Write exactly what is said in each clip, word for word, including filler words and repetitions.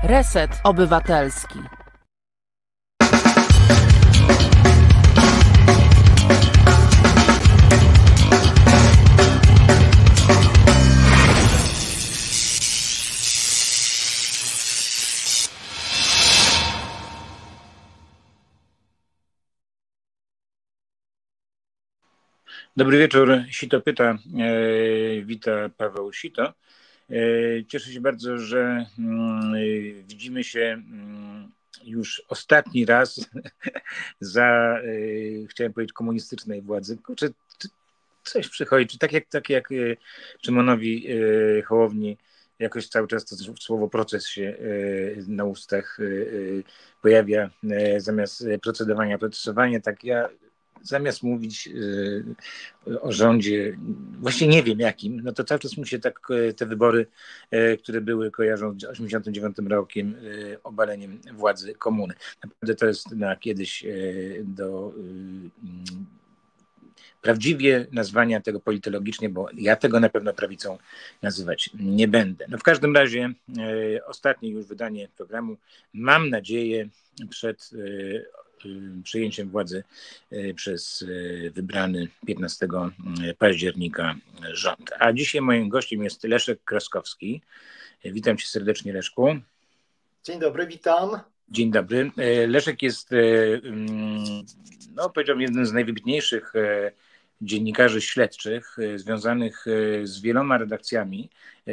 Reset Obywatelski. Dobry wieczór, Sito pyta, e, wita Paweł Sito. E, cieszę się bardzo, że mm, widzimy się mm, już ostatni raz za, e, chciałem powiedzieć, komunistycznej władzy. Czy coś przychodzi, czy tak jak, tak jak Szymonowi e, Hołowni jakoś cały czas to słowo proces się e, na ustach e, pojawia e, zamiast procedowania, procesowanie, tak ja zamiast mówić y, o rządzie, właśnie nie wiem jakim, no to cały czas mi się tak te wybory, y, które były, kojarzą z osiemdziesiątym dziewiątym rokiem, y, obaleniem władzy komuny. Naprawdę to jest na kiedyś y, do y, prawdziwie nazwania tego politologicznie, bo ja tego na pewno prawicą nazywać nie będę. No w każdym razie y, ostatnie już wydanie programu, mam nadzieję, przed y, przejęciem władzy przez wybrany piętnastego października rząd. A dzisiaj moim gościem jest Leszek Kraskowski. Witam cię serdecznie, Leszku. Dzień dobry, witam. Dzień dobry. Leszek jest, no powiedziałbym, jednym z najwybitniejszych dziennikarzy śledczych związanych z wieloma redakcjami.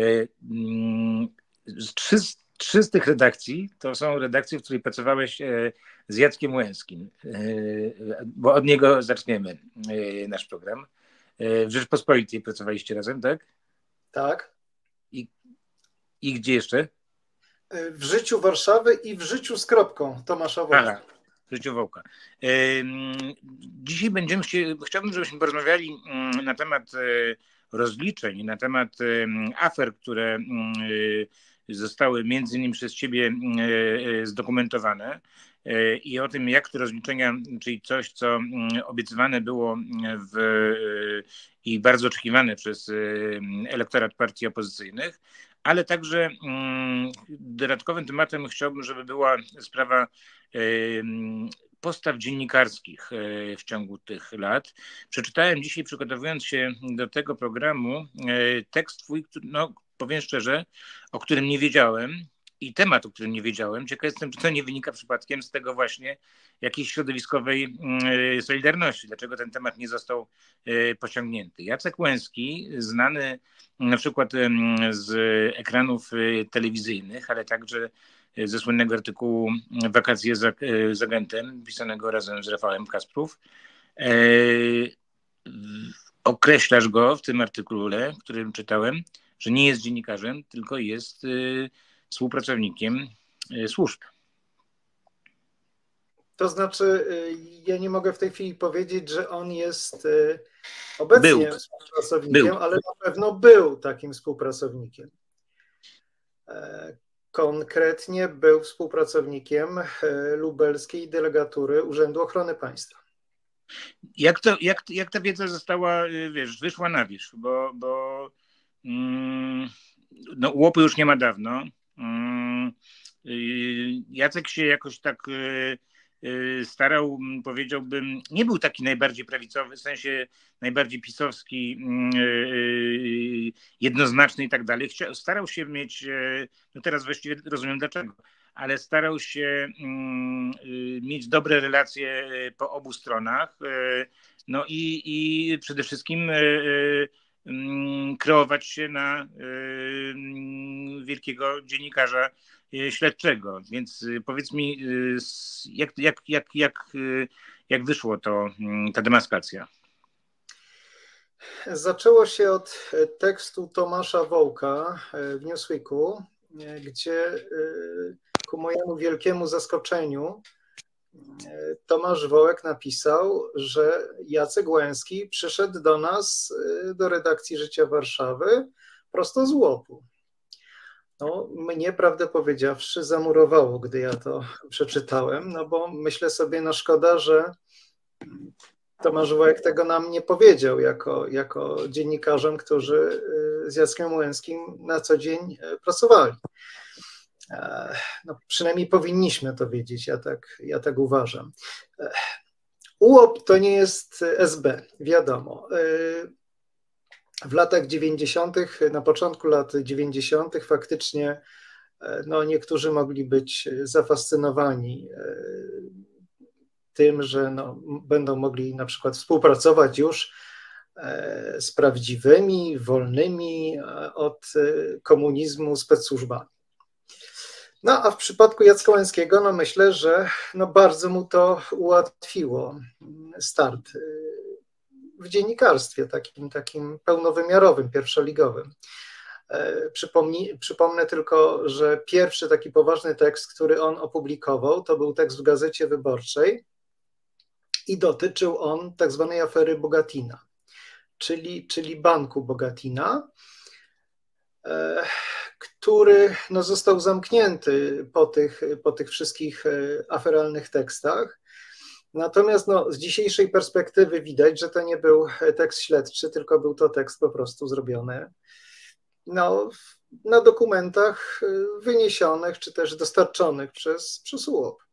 Trzy, trzy z tych redakcji to są redakcje, w której pracowałeś z Jackiem Łęskim, bo od niego zaczniemy nasz program. W Rzeczpospolitej pracowaliście razem, tak? Tak. I, i gdzie jeszcze? W Życiu Warszawy i w Życiu z kropką Tomasza Wołka. Aha, w Życiu Wołka. Dzisiaj będziemy się, chciałbym, żebyśmy porozmawiali na temat rozliczeń, na temat afer, które zostały między innymi przez ciebie zdokumentowane i o tym, jak te rozliczenia, czyli coś, co obiecywane było w, i bardzo oczekiwane przez elektorat partii opozycyjnych, ale także dodatkowym tematem chciałbym, żeby była sprawa postaw dziennikarskich w ciągu tych lat. Przeczytałem dzisiaj, przygotowując się do tego programu, tekst twój, no powiem szczerze, o którym nie wiedziałem i temat, o którym nie wiedziałem. Ciekaw jestem, czy to nie wynika przypadkiem z tego właśnie jakiejś środowiskowej solidarności. Dlaczego ten temat nie został pociągnięty? Jacek Łęski, znany na przykład z ekranów telewizyjnych, ale także ze słynnego artykułu Wakacje z, z agentem, pisanego razem z Rafałem Kasprów. Określasz go w tym artykule, w którym czytałem, że nie jest dziennikarzem, tylko jest y, współpracownikiem y, służb. To znaczy, ja nie mogę w tej chwili powiedzieć, że on jest y, obecnie był. współpracownikiem, był. ale na pewno był takim współpracownikiem. E, konkretnie był współpracownikiem e, lubelskiej delegatury Urzędu Ochrony Państwa. Jak, to, jak, jak ta wiedza została, wiesz, wyszła na wierzch, bo, bo no, Łopy już nie ma dawno. Jacek się jakoś tak starał, powiedziałbym, nie był taki najbardziej prawicowy, w sensie najbardziej pisowski, jednoznaczny i tak dalej. Starał się mieć, no teraz właściwie rozumiem dlaczego, ale starał się mieć dobre relacje po obu stronach, no i, i przede wszystkim kreować się na wielkiego dziennikarza śledczego. Więc powiedz mi, jak, jak, jak, jak, jak wyszło to, ta demaskacja? Zaczęło się od tekstu Tomasza Wołka w Newsweeku, gdzie ku mojemu wielkiemu zaskoczeniu Tomasz Wołek napisał, że Jacek Łęski przyszedł do nas, do redakcji Życia Warszawy, prosto z Łopu. No, mnie, prawdę powiedziawszy, zamurowało, gdy ja to przeczytałem, no bo myślę sobie, no szkoda, że Tomasz Wołek tego nam nie powiedział jako, jako dziennikarzom, którzy z Jackiem Łęskim na co dzień pracowali. No, przynajmniej powinniśmy to wiedzieć, ja tak, ja tak uważam. U O P to nie jest S B, wiadomo. W latach dziewięćdziesiątych, na początku lat dziewięćdziesiątych faktycznie no, niektórzy mogli być zafascynowani tym, że no, będą mogli na przykład współpracować już z prawdziwymi, wolnymi od komunizmu specsłużbami. No a w przypadku Jacka Łęckiego, no myślę, że no bardzo mu to ułatwiło start w dziennikarstwie takim, takim pełnowymiarowym, pierwszoligowym. Przypomnij, przypomnę tylko, że pierwszy taki poważny tekst, który on opublikował, to był tekst w Gazecie Wyborczej i dotyczył on tak zwanej afery Bogatina, czyli, czyli banku Bogatina, który no, został zamknięty po tych, po tych wszystkich aferalnych tekstach. Natomiast no, z dzisiejszej perspektywy widać, że to nie był tekst śledczy, tylko był to tekst po prostu zrobiony no, na dokumentach wyniesionych czy też dostarczonych przez, przez U O P.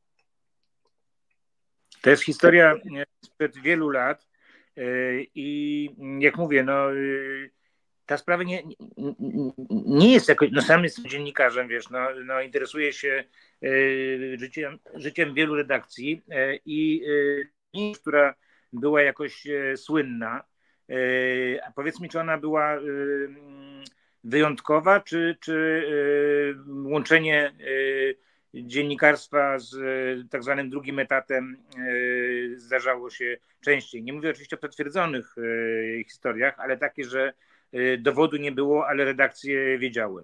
To jest historia sprzed wielu lat i jak mówię, no ta sprawa nie, nie jest jakoś, no sam jestem dziennikarzem, wiesz, no, no interesuję się życiem, życiem wielu redakcji i nie, która była jakoś słynna, a powiedz mi, czy ona była wyjątkowa, czy, czy łączenie dziennikarstwa z tak zwanym drugim etatem zdarzało się częściej. Nie mówię oczywiście o potwierdzonych historiach, ale takie, że dowodu nie było, ale redakcje wiedziały.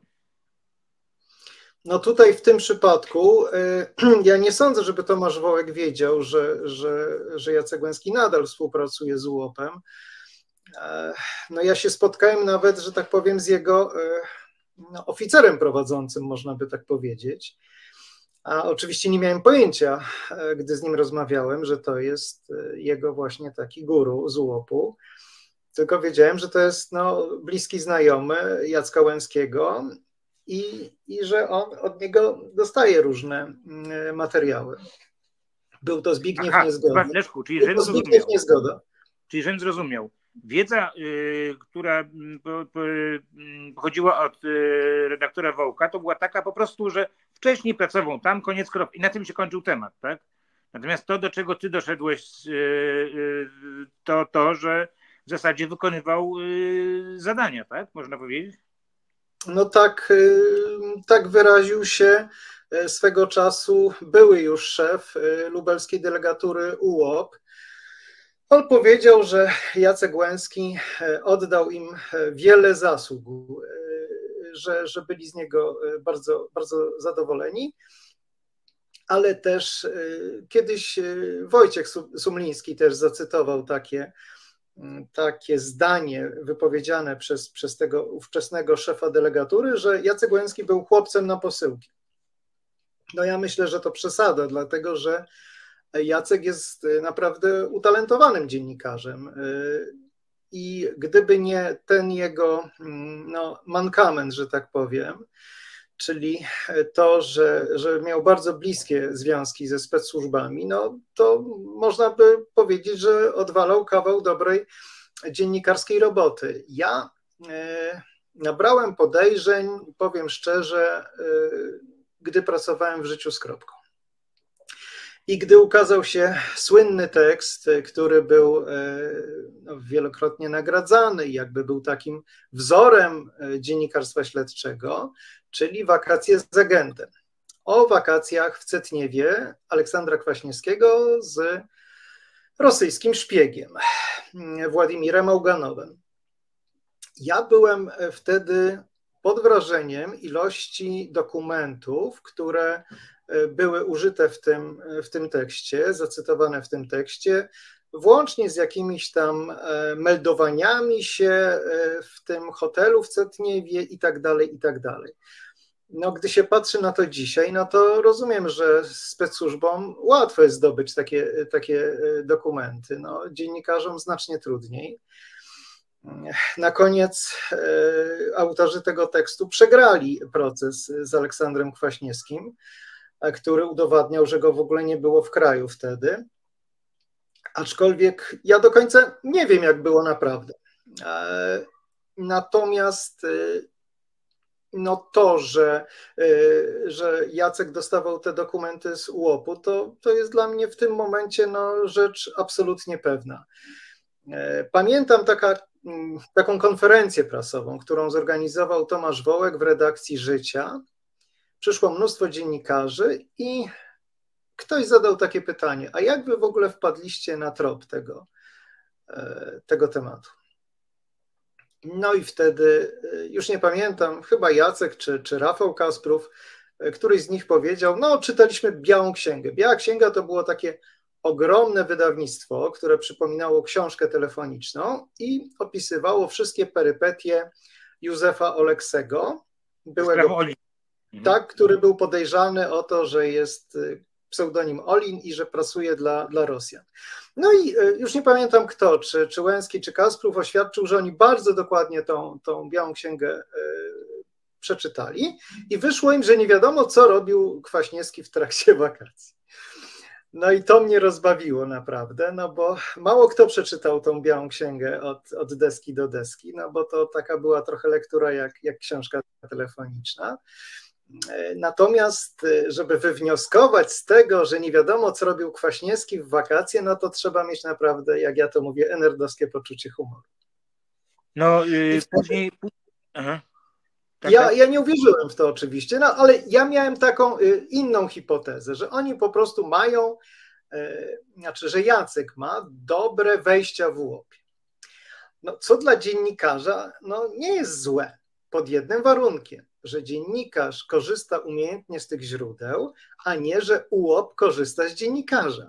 No tutaj w tym przypadku ja nie sądzę, żeby Tomasz Wołek wiedział, że, że, że Jacek Łęcki nadal współpracuje z U O P-em. No ja się spotkałem nawet, że tak powiem, z jego no, oficerem prowadzącym, można by tak powiedzieć. A oczywiście nie miałem pojęcia, gdy z nim rozmawiałem, że to jest jego właśnie taki guru z U O P-u. Tylko wiedziałem, że to jest no, bliski znajomy Jacka Łęckiego i, i że on od niego dostaje różne materiały. Był to Zbigniew Aha, Niezgoda. Leszku, czyli Był to Zbigniew Niezgoda. Czyli żebym zrozumiał. Wiedza, y, która po, po, pochodziła od y, redaktora Wołka, to była taka po prostu, że wcześniej pracował tam, koniec kropki. I na tym się kończył temat, tak? Natomiast to, do czego ty doszedłeś, y, y, to to, że w zasadzie wykonywał y, zadania, tak? Można powiedzieć? No tak, y, tak wyraził się swego czasu były już szef lubelskiej delegatury U O P. On powiedział, że Jacek Łęcki oddał im wiele zasług, że, że byli z niego bardzo, bardzo zadowoleni, ale też kiedyś Wojciech Sumliński też zacytował takie, takie zdanie wypowiedziane przez, przez tego ówczesnego szefa delegatury, że Jacek Łęcki był chłopcem na posyłki. No ja myślę, że to przesada, dlatego że Jacek jest naprawdę utalentowanym dziennikarzem i gdyby nie ten jego no, mankament, że tak powiem, czyli to, że, że miał bardzo bliskie związki ze specsłużbami, no to można by powiedzieć, że odwalał kawał dobrej dziennikarskiej roboty. Ja nabrałem podejrzeń, powiem szczerze, gdy pracowałem w Życiu z kropką. I gdy ukazał się słynny tekst, który był no, wielokrotnie nagradzany i jakby był takim wzorem dziennikarstwa śledczego, czyli Wakacje z agentem. O wakacjach w Cetniewie Aleksandra Kwaśniewskiego z rosyjskim szpiegiem Władimirem Auganowem. Ja byłem wtedy pod wrażeniem ilości dokumentów, które były użyte w tym, w tym tekście, zacytowane w tym tekście, włącznie z jakimiś tam meldowaniami się w tym hotelu w Cetniewie i tak dalej, i tak dalej. No, gdy się patrzy na to dzisiaj, no to rozumiem, że specsłużbom łatwo jest zdobyć takie, takie dokumenty, no, dziennikarzom znacznie trudniej. Na koniec autorzy tego tekstu przegrali proces z Aleksandrem Kwaśniewskim, który udowadniał, że go w ogóle nie było w kraju wtedy. Aczkolwiek ja do końca nie wiem, jak było naprawdę. Natomiast no to, że, że Jacek dostawał te dokumenty z U O P-u, to, to jest dla mnie w tym momencie no, rzecz absolutnie pewna. Pamiętam taka, taką konferencję prasową, którą zorganizował Tomasz Wołek w redakcji Życia. Przyszło mnóstwo dziennikarzy i ktoś zadał takie pytanie, a jak wy w ogóle wpadliście na trop tego, tego tematu? No i wtedy, już nie pamiętam, chyba Jacek czy, czy Rafał Kasprów, któryś z nich powiedział, no czytaliśmy Białą Księgę. Biała Księga to było takie ogromne wydawnictwo, które przypominało książkę telefoniczną i opisywało wszystkie perypetie Józefa Oleksego, byłego, tak, który był podejrzany o to, że jest pseudonim Olin i że pracuje dla, dla Rosjan. No i już nie pamiętam kto, czy, czy Łęcki, czy Kasprów oświadczył, że oni bardzo dokładnie tą, tą Białą Księgę y, przeczytali i wyszło im, że nie wiadomo, co robił Kwaśniewski w trakcie wakacji. No i to mnie rozbawiło naprawdę, no bo mało kto przeczytał tą Białą Księgę od, od deski do deski, no bo to taka była trochę lektura jak, jak książka telefoniczna. Natomiast, żeby wywnioskować z tego, że nie wiadomo, co robił Kwaśniewski w wakacje, no to trzeba mieć naprawdę, jak ja to mówię, enerdowskie poczucie humoru. No, yy, później... Aha. Tak, ja, tak. ja nie uwierzyłem w to oczywiście, no ale ja miałem taką y, inną hipotezę, że oni po prostu mają, y, znaczy, że Jacek ma dobre wejścia w U O P. No, co dla dziennikarza no, nie jest złe, pod jednym warunkiem, że dziennikarz korzysta umiejętnie z tych źródeł, a nie, że U O P korzysta z dziennikarza.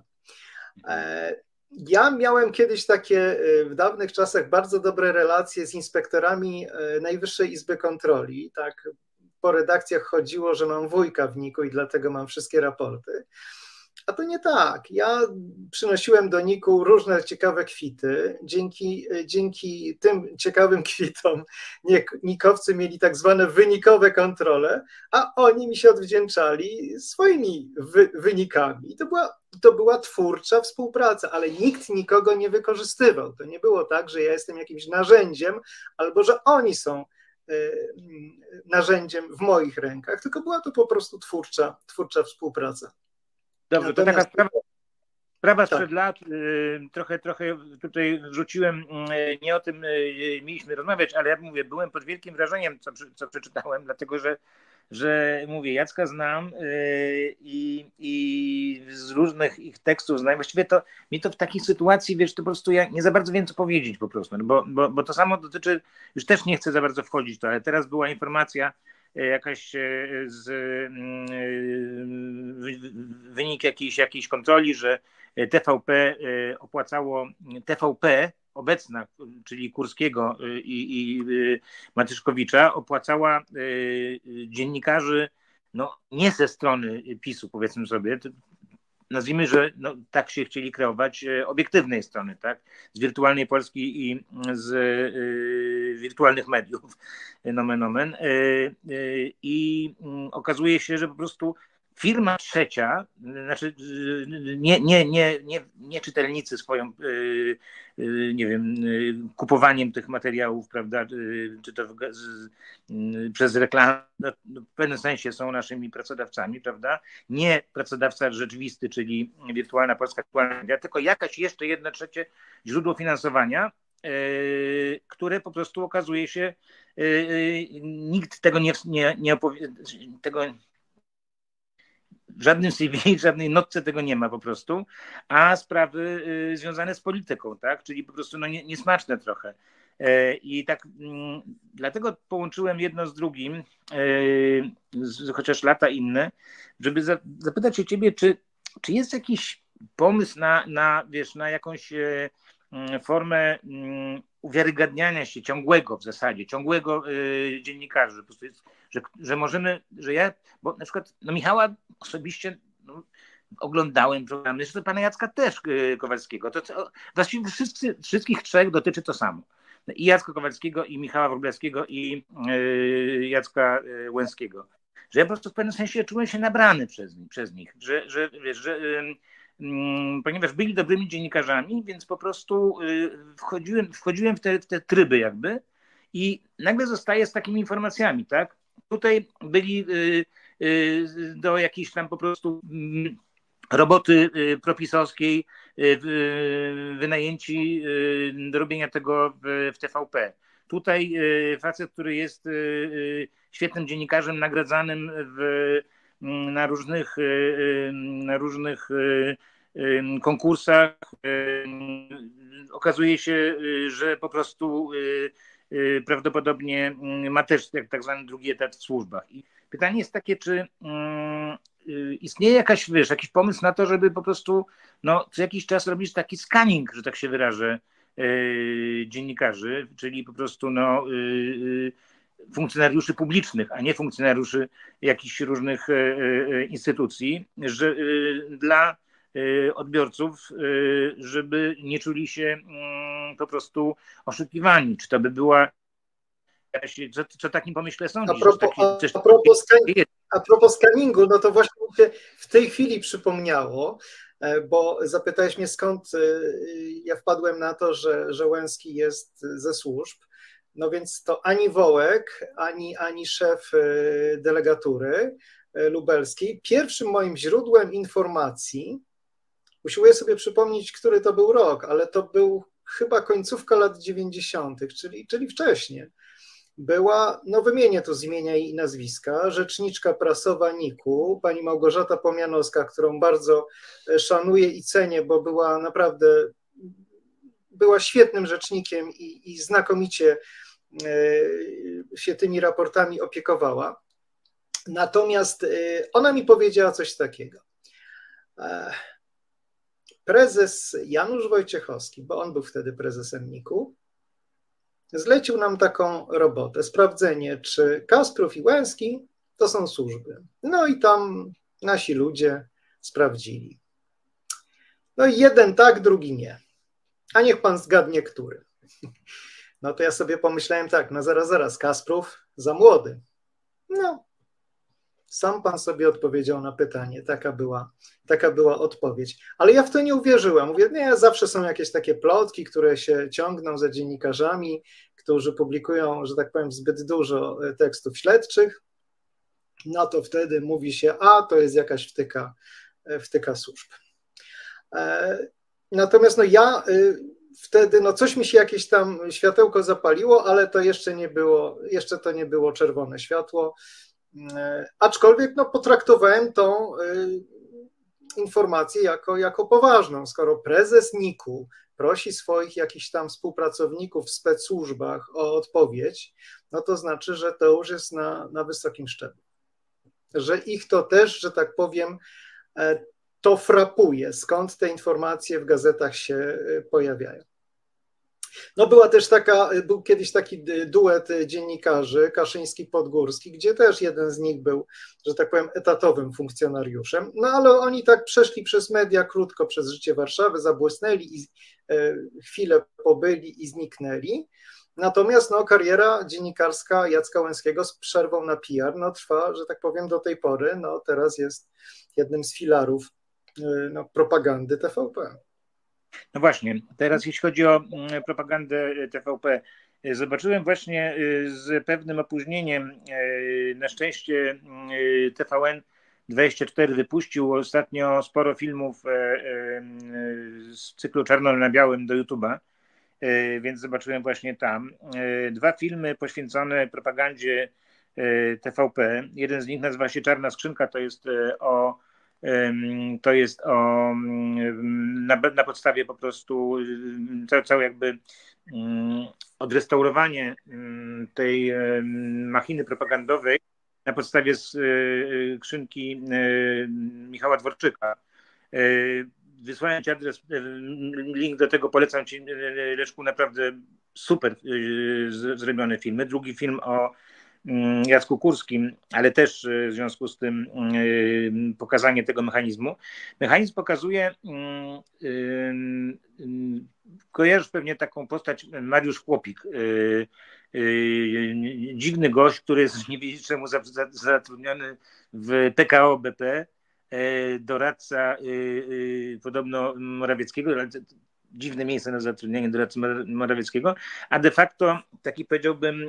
Ja miałem kiedyś takie w dawnych czasach bardzo dobre relacje z inspektorami Najwyższej Izby Kontroli. Tak, po redakcjach chodziło, że mam wujka w niku i dlatego mam wszystkie raporty. A to nie tak. Ja przynosiłem do niku różne ciekawe kwity. Dzięki, dzięki tym ciekawym kwitom nikowcy mieli tak zwane wynikowe kontrole, a oni mi się odwdzięczali swoimi wy, wynikami. I to była, to była twórcza współpraca, ale nikt nikogo nie wykorzystywał. To nie było tak, że ja jestem jakimś narzędziem albo że oni są y, narzędziem w moich rękach, tylko była to po prostu twórcza, twórcza współpraca. Dobrze, to taka sprawa, sprawa sprzed lat, trochę, trochę tutaj wrzuciłem, nie o tym mieliśmy rozmawiać, ale ja mówię, byłem pod wielkim wrażeniem, co, co przeczytałem, dlatego że, że mówię, Jacka znam i, i z różnych ich tekstów znam. Właściwie to mi to w takiej sytuacji, wiesz, to po prostu ja nie za bardzo wiem, co powiedzieć po prostu, bo, bo, bo to samo dotyczy, już też nie chcę za bardzo wchodzić w to, ale teraz była informacja, jakaś z wynik jakiejś, jakiejś kontroli, że T V P opłacało, T V P obecna, czyli Kurskiego i, i Matyszkowicza, opłacała dziennikarzy no, nie ze strony PiSu, powiedzmy sobie, nazwijmy, że no, tak się chcieli kreować obiektywnej strony, tak? Z wirtualnej Polski i z y, wirtualnych mediów, nomen omen. Y, y, I okazuje się, że po prostu firma trzecia, znaczy nie, nie, nie, nie, nie czytelnicy swoją, y, y, nie wiem, y, kupowaniem tych materiałów, prawda, y, czy to w, z, y, przez reklamę, no, w pewnym sensie są naszymi pracodawcami, prawda, nie pracodawca rzeczywisty, czyli wirtualna Polska, wirtualna media, tylko jakaś jeszcze jedna trzecie źródło finansowania, y, które po prostu okazuje się, y, y, nikt tego nie, nie, nie opowie, tego w żadnym C V, w żadnej notce tego nie ma po prostu, a sprawy y, związane z polityką, tak? Czyli po prostu no, nie, niesmaczne trochę. Y, I tak y, dlatego połączyłem jedno z drugim, y, z, chociaż lata inne, żeby za, zapytać się ciebie, czy, czy jest jakiś pomysł na, na, wiesz, na jakąś y, formę y, uwiarygadniania się ciągłego w zasadzie, ciągłego y, dziennikarzy, po prostu jest, że, że możemy, że ja, bo na przykład no Michała osobiście no, oglądałem programy, zresztą pana Jacka też y, Kowalskiego, to, to właściwie wszyscy, wszystkich trzech dotyczy to samo. i Jacka Kowalskiego, i Michała Wróblewskiego, i Jacka Łęckiego. Że ja po prostu w pewnym sensie czułem się nabrany przez, przez nich, że, że, wiesz, że um, ponieważ byli dobrymi dziennikarzami, więc po prostu y, wchodziłem, wchodziłem w, te, w te tryby jakby i nagle zostaję z takimi informacjami, tak? Tutaj byli y, y, do jakiejś tam po prostu y, roboty y, propisowskiej y, wynajęci y, do robienia tego w, w T V P. Tutaj facet, który jest świetnym dziennikarzem nagradzanym w, na różnych, na różnych konkursach. Okazuje się, że po prostu prawdopodobnie ma też tak zwany drugi etat w służbach. I pytanie jest takie, czy istnieje jakaś, wiesz, jakiś pomysł na to, żeby po prostu no, co jakiś czas robić taki scanning, że tak się wyrażę, dziennikarzy, czyli po prostu no, funkcjonariuszy publicznych, a nie funkcjonariuszy jakichś różnych instytucji, że dla odbiorców, żeby nie czuli się po prostu oszukiwani. Czy to by była co, co takim pomyśle sądzisz? A propos, taki, coś, a, propos scan- a propos scanningu, no to właśnie mi się w tej chwili przypomniało, bo zapytałeś mnie, skąd ja wpadłem na to, że, że Łęcki jest ze służb. No więc to ani Wołek, ani, ani szef delegatury lubelskiej. Pierwszym moim źródłem informacji, usiłuję sobie przypomnieć, który to był rok, ale to był chyba końcówka lat dziewięćdziesiątych, czyli, czyli wcześniej. Była, no wymienię tu z imienia i nazwiska, rzeczniczka prasowa N I K-u, pani Małgorzata Pomianowska, którą bardzo szanuję i cenię, bo była naprawdę, była świetnym rzecznikiem i, i znakomicie się tymi raportami opiekowała. Natomiast ona mi powiedziała coś takiego. Prezes Janusz Wojciechowski, bo on był wtedy prezesem N I K-u, zlecił nam taką robotę, sprawdzenie, czy Kasprów i Łęcki to są służby. No i tam nasi ludzie sprawdzili. No i jeden tak, drugi nie. A niech pan zgadnie, który. No to ja sobie pomyślałem tak, no zaraz, zaraz, Kasprów za młody. No, sam pan sobie odpowiedział na pytanie, taka była, taka była odpowiedź. Ale ja w to nie uwierzyłem. Mówię, nie, zawsze są jakieś takie plotki, które się ciągną za dziennikarzami, którzy publikują, że tak powiem, zbyt dużo tekstów śledczych. No to wtedy mówi się, a to jest jakaś wtyka, wtyka służb. Natomiast no ja wtedy, no coś mi się jakieś tam światełko zapaliło, ale to jeszcze nie było, jeszcze to nie było czerwone światło. Aczkolwiek no, potraktowałem tą informację jako, jako poważną. Skoro prezes N I K-u prosi swoich jakichś tam współpracowników w specsłużbach o odpowiedź, no to znaczy, że to już jest na, na wysokim szczeblu. Że ich to też, że tak powiem, to frapuje, skąd te informacje w gazetach się pojawiają. No była też taka, był kiedyś taki duet dziennikarzy, Kaszyński-Podgórski, gdzie też jeden z nich był, że tak powiem, etatowym funkcjonariuszem, no ale oni tak przeszli przez media krótko przez życie Warszawy, zabłysnęli i chwilę pobyli i zniknęli. Natomiast no, kariera dziennikarska Jacka Łęckiego z przerwą na P R no, trwa, że tak powiem, do tej pory. No, teraz jest jednym z filarów no, propagandy T V P. No właśnie, teraz jeśli chodzi o propagandę T V P, zobaczyłem właśnie z pewnym opóźnieniem, na szczęście T V N dwadzieścia cztery wypuścił ostatnio sporo filmów z cyklu Czarno na białym do YouTube'a, więc zobaczyłem właśnie tam dwa filmy poświęcone propagandzie T V P. Jeden z nich nazywa się Czarna skrzynka, to jest o To jest o, na, na podstawie po prostu całe, całe jakby odrestaurowanie tej machiny propagandowej na podstawie skrzynki Michała Dworczyka. Wysłałem Ci adres, link do tego, polecam Ci, Leszku, naprawdę super zrobione filmy. Drugi film o Jacku Kurskim, ale też w związku z tym pokazanie tego mechanizmu. Mechanizm pokazuje, kojarzysz pewnie taką postać Mariusz Chłopik, dziwny gość, który jest nie wiedzieć czemu zatrudniony w P K O B P, doradca podobno Morawieckiego, dziwne miejsce na zatrudnienie doradcy Morawieckiego, a de facto taki powiedziałbym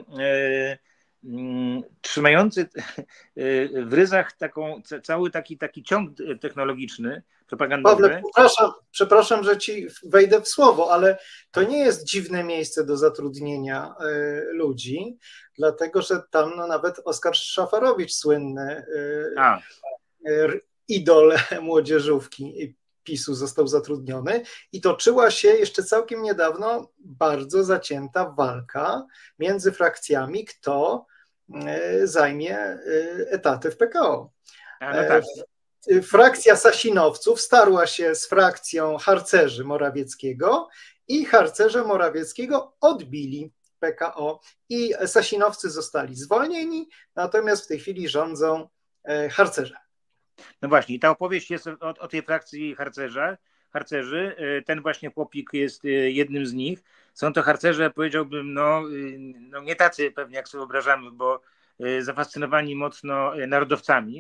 trzymający w ryzach taką, cały taki, taki ciąg technologiczny, propagandowy. Pawle, przepraszam, przepraszam, że ci wejdę w słowo, ale to nie jest dziwne miejsce do zatrudnienia ludzi, dlatego że tam no, nawet Oskar Szafarowicz, słynny a. idol młodzieżówki PiSu, został zatrudniony i toczyła się jeszcze całkiem niedawno bardzo zacięta walka między frakcjami, kto zajmie etaty w P K O. A, no tak. Frakcja Sasinowców starła się z frakcją harcerzy Morawieckiego i harcerze Morawieckiego odbili P K O i Sasinowcy zostali zwolnieni, natomiast w tej chwili rządzą harcerze. No właśnie, i ta opowieść jest o, o tej frakcji harcerza, harcerzy. Ten właśnie Chłopik jest jednym z nich. Są to harcerze, powiedziałbym, no, no nie tacy pewnie, jak sobie wyobrażamy, bo zafascynowani mocno narodowcami.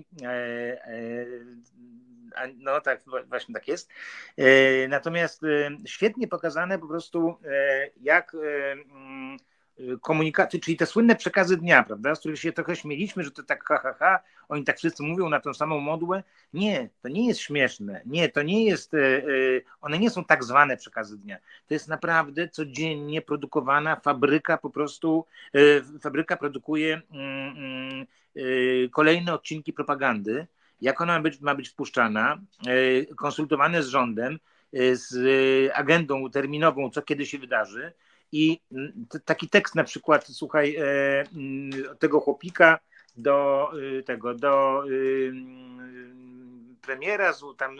No tak, właśnie tak jest. Natomiast świetnie pokazane po prostu, jak komunikaty, czyli te słynne przekazy dnia, prawda, z których się trochę śmieliśmy, że to tak ha, ha, ha, oni tak wszyscy mówią na tą samą modłę. Nie, to nie jest śmieszne. Nie, to nie jest, one nie są tak zwane przekazy dnia. To jest naprawdę codziennie produkowana fabryka, po prostu fabryka produkuje kolejne odcinki propagandy, jak ona ma być, ma być wpuszczana, konsultowane z rządem, z agendą terminową, co kiedy się wydarzy. I taki tekst na przykład, słuchaj, tego Chłopika do tego, do premiera, tam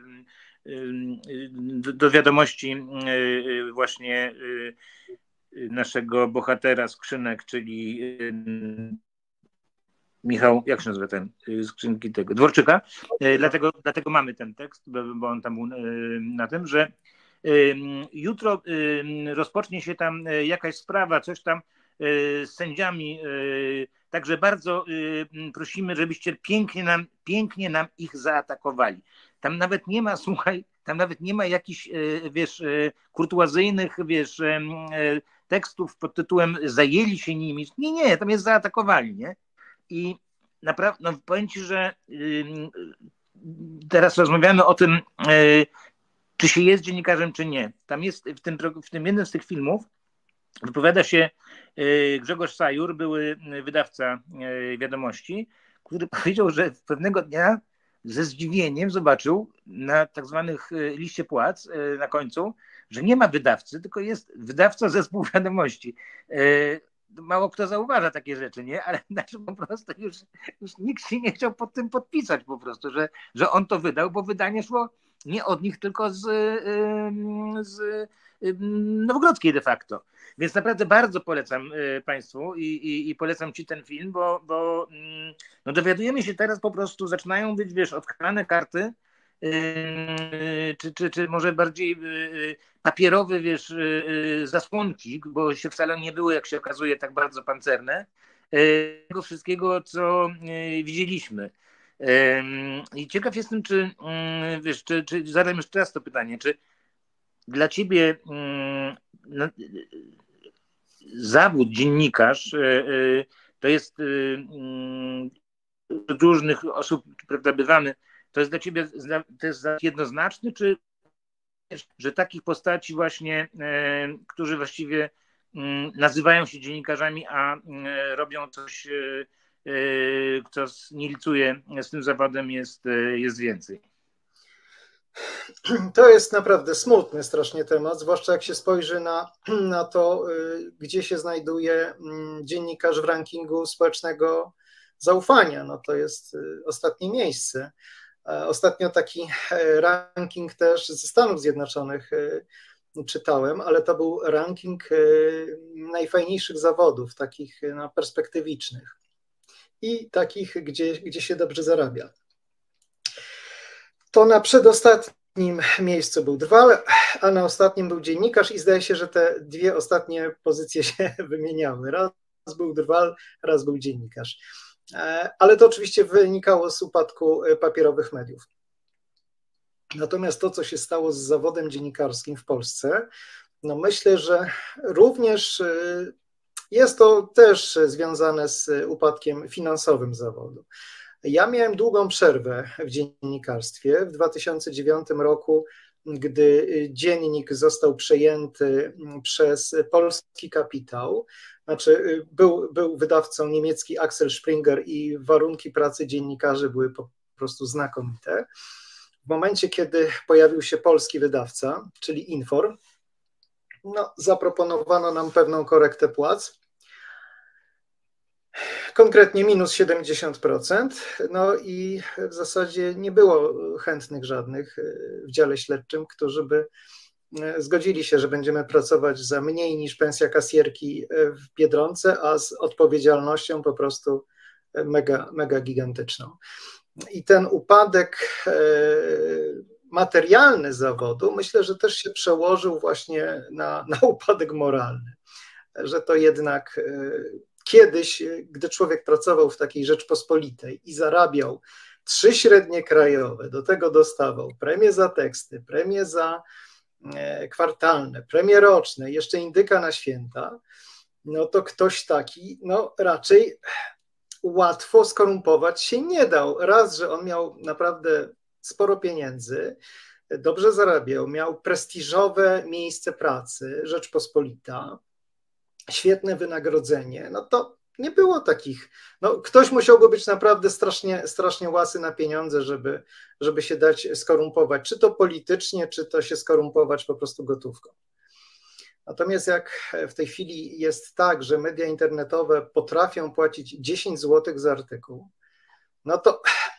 do wiadomości właśnie naszego bohatera Skrzynek, czyli Michał, jak się nazywa ten, skrzynki tego, Dworczyka, dlatego, dlatego mamy ten tekst, bo on tam był na tym, że jutro rozpocznie się tam jakaś sprawa, coś tam z sędziami, także bardzo prosimy, żebyście pięknie nam, pięknie nam ich zaatakowali. Tam nawet nie ma, słuchaj, tam nawet nie ma jakichś, wiesz, kurtuazyjnych, wiesz, tekstów pod tytułem zajęli się nimi. Nie, nie, tam jest zaatakowali, nie? I naprawdę, no powiem ci, że teraz rozmawiamy o tym, czy się jest dziennikarzem, czy nie. Tam jest, w tym, w tym jednym z tych filmów wypowiada się Grzegorz Sajur, były wydawca Wiadomości, który powiedział, że pewnego dnia ze zdziwieniem zobaczył na tak zwanych liście płac na końcu, że nie ma wydawcy, tylko jest wydawca zespół Wiadomości. Mało kto zauważa takie rzeczy, nie? Ale znaczy po prostu już, już nikt się nie chciał pod tym podpisać po prostu, że, że on to wydał, bo wydanie szło nie od nich, tylko z, z Nowogrodzkiej de facto. Więc naprawdę bardzo polecam Państwu i, i, i polecam Ci ten film, bo, bo no dowiadujemy się teraz po prostu, zaczynają być, wiesz, odkrane karty, czy, czy, czy może bardziej papierowe, wiesz, zasłonki, bo się wcale nie były, jak się okazuje, tak bardzo pancerne, tego wszystkiego, co widzieliśmy. I ciekaw jestem, czy, wiesz, czy, czy zadam jeszcze raz to pytanie, czy dla ciebie no, zawód dziennikarz to jest różnych osób, prawda, bywamy, to jest dla ciebie to jest jednoznaczny, czy że takich postaci właśnie, którzy właściwie nazywają się dziennikarzami, a robią coś, kto nie licuje z tym zawodem, jest, jest więcej? To jest naprawdę smutny strasznie temat, zwłaszcza jak się spojrzy na, na to, gdzie się znajduje dziennikarz w rankingu społecznego zaufania. No to jest ostatnie miejsce. Ostatnio taki ranking też ze Stanów Zjednoczonych czytałem, ale to był ranking najfajniejszych zawodów, takich no, perspektywicznych. i takich, gdzie, gdzie się dobrze zarabia. To na przedostatnim miejscu był Drwal, a na ostatnim był dziennikarz i zdaje się, że te dwie ostatnie pozycje się wymieniały. Raz był Drwal, raz był dziennikarz. Ale to oczywiście wynikało z upadku papierowych mediów. Natomiast to, co się stało z zawodem dziennikarskim w Polsce, no myślę, że również jest to też związane z upadkiem finansowym zawodu. Ja miałem długą przerwę w dziennikarstwie. W dwa tysiące dziewiątym roku, gdy dziennik został przejęty przez polski kapitał, znaczy był, był wydawcą niemiecki Axel Springer i warunki pracy dziennikarzy były po prostu znakomite. W momencie, kiedy pojawił się polski wydawca, czyli Inform, no, zaproponowano nam pewną korektę płac, konkretnie minus siedemdziesiąt procent, no i w zasadzie nie było chętnych żadnych w dziale śledczym, którzy by zgodzili się, że będziemy pracować za mniej niż pensja kasjerki w Biedronce, a z odpowiedzialnością po prostu mega, mega gigantyczną. I ten upadek materialny zawodu myślę, że też się przełożył właśnie na, na upadek moralny, że to jednak kiedyś, gdy człowiek pracował w takiej Rzeczpospolitej i zarabiał trzy średnie krajowe, do tego dostawał premię za teksty, premię za kwartalne, premie roczne, jeszcze indyka na święta, no to ktoś taki no raczej łatwo skorumpować się nie dał. Raz, że on miał naprawdę sporo pieniędzy, dobrze zarabiał, miał prestiżowe miejsce pracy, Rzeczpospolita, świetne wynagrodzenie, no to nie było takich, no ktoś musiałby być naprawdę strasznie, strasznie łasy na pieniądze, żeby, żeby się dać skorumpować, czy to politycznie, czy to się skorumpować po prostu gotówką. Natomiast jak w tej chwili jest tak, że media internetowe potrafią płacić dziesięć złotych za artykuł, no to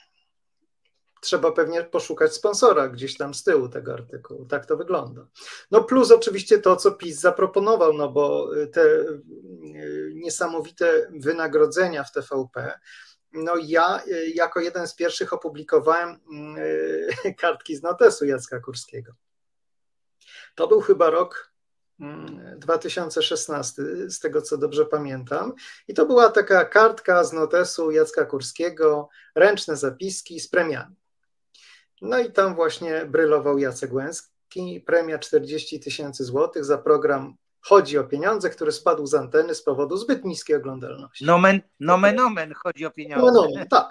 trzeba pewnie poszukać sponsora gdzieś tam z tyłu tego artykułu. Tak to wygląda. No plus oczywiście to, co PiS zaproponował, no bo te niesamowite wynagrodzenia w T V P, no ja jako jeden z pierwszych opublikowałem kartki z notesu Jacka Kurskiego. To był chyba rok dwa tysiące szesnasty, z tego co dobrze pamiętam. I to była taka kartka z notesu Jacka Kurskiego, ręczne zapiski z premiami. No i tam właśnie brylował Jacek Łęski, premia czterdzieści tysięcy złotych za program Chodzi o pieniądze, który spadł z anteny z powodu zbyt niskiej oglądalności. Nomen, nomen, nomen, chodzi o pieniądze. Nomen, nomen, tak.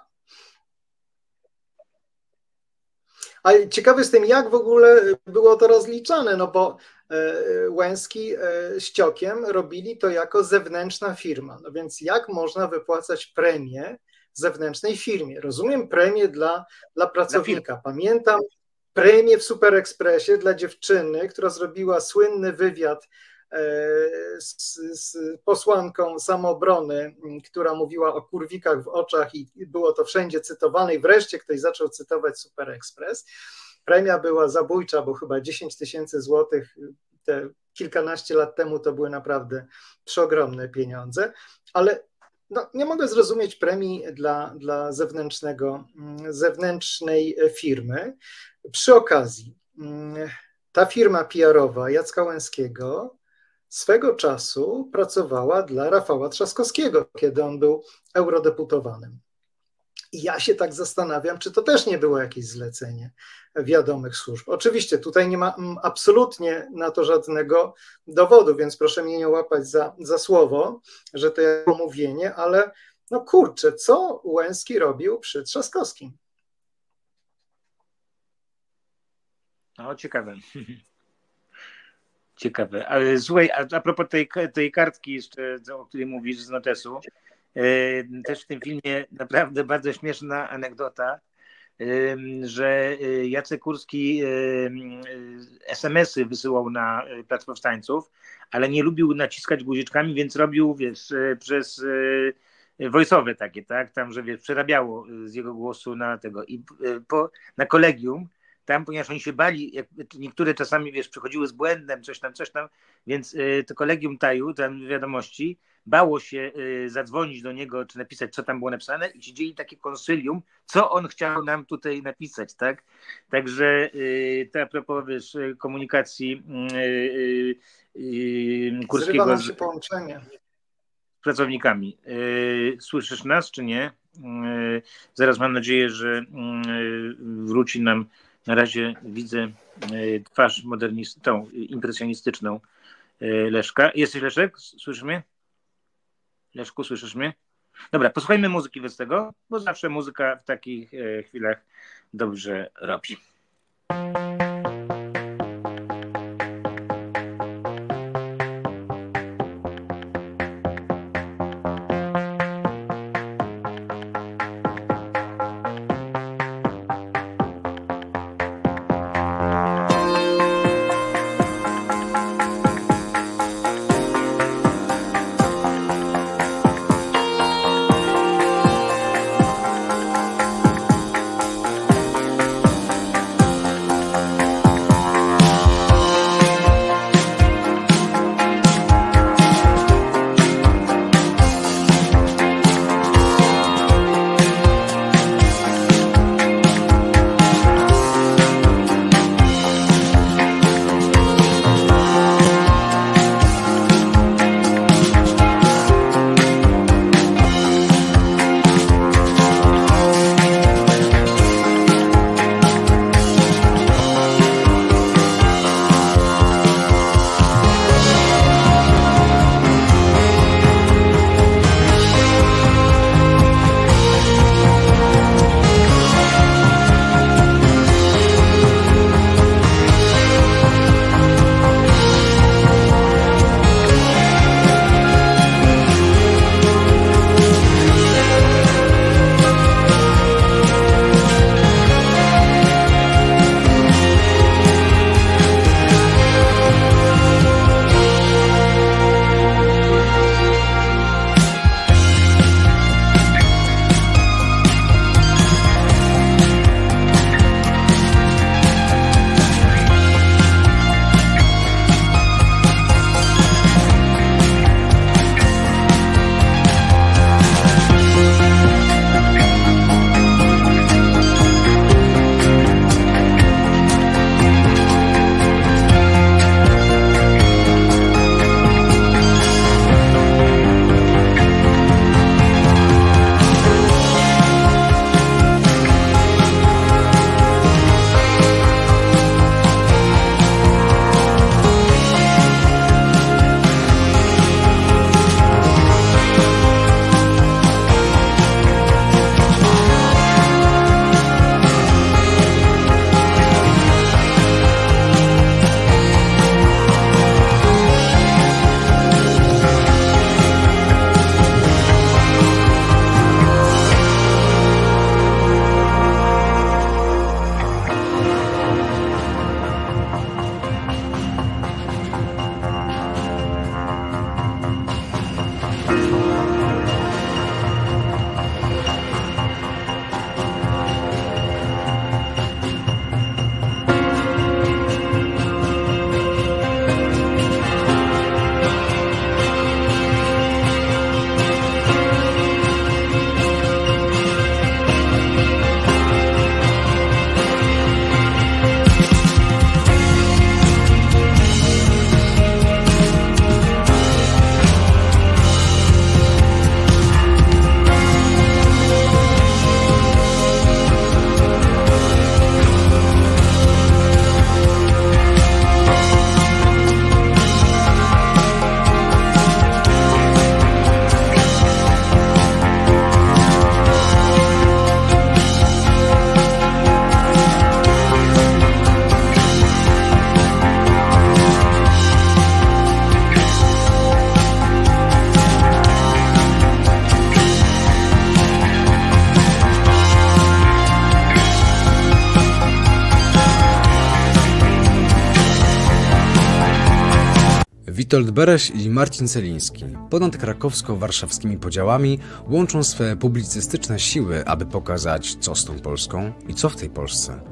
Ale ciekawy jestem, jak w ogóle było to rozliczane, no bo Łęski z Ciokiem robili to jako zewnętrzna firma, no więc jak można wypłacać premię zewnętrznej firmie? Rozumiem premię dla, dla pracownika. Pamiętam premię w Super Expressie dla dziewczyny, która zrobiła słynny wywiad z, z posłanką Samoobrony, która mówiła o kurwikach w oczach i było to wszędzie cytowane i wreszcie ktoś zaczął cytować Super Express. Premia była zabójcza, bo chyba dziesięć tysięcy złotych te kilkanaście lat temu to były naprawdę przeogromne pieniądze, ale no, nie mogę zrozumieć premii dla, dla zewnętrznego, zewnętrznej firmy. Przy okazji ta firma P R-owa Jacka Łęskiego swego czasu pracowała dla Rafała Trzaskowskiego, kiedy on był eurodeputowanym. I ja się tak zastanawiam, czy to też nie było jakieś zlecenie wiadomych służb. Oczywiście tutaj nie ma absolutnie na to żadnego dowodu, więc proszę mnie nie łapać za, za słowo, że to jest pomówienie, ale no kurczę, co Łęski robił przy Trzaskowskim? No ciekawe. Ciekawe. Ale słuchaj, a, a propos tej, tej kartki jeszcze, o której mówisz z notesu, też w tym filmie naprawdę bardzo śmieszna anegdota, że Jacek Kurski es em esy wysyłał na Plac Powstańców, ale nie lubił naciskać guziczkami, więc robił, wiesz, przez voice'owe takie, tak, tam, że wiesz, przerabiało z jego głosu na tego i po, na kolegium tam, ponieważ oni się bali, jak niektóre czasami, wiesz, przychodziły z błędem, coś tam, coś tam, więc y, to kolegium Taju, tam wiadomości, bało się y, zadzwonić do niego, czy napisać, co tam było napisane i siedzieli takie konsylium, co on chciał nam tutaj napisać, tak? Także y, to a propos, wiesz, komunikacji y, y, y, Kurskiego Zrywa nam się połączenie z pracownikami. Y, słyszysz nas, czy nie? Y, zaraz mam nadzieję, że y, wróci nam. Na razie widzę twarz modernistyczną, tą impresjonistyczną Leszka. Jesteś, Leszek? Słyszysz mnie? Leszku, słyszysz mnie? Dobra, posłuchajmy muzyki wobec tego, bo zawsze muzyka w takich chwilach dobrze robi. Witold Bereś i Marcin Celiński ponad krakowsko-warszawskimi podziałami łączą swe publicystyczne siły, aby pokazać, co z tą Polską i co w tej Polsce.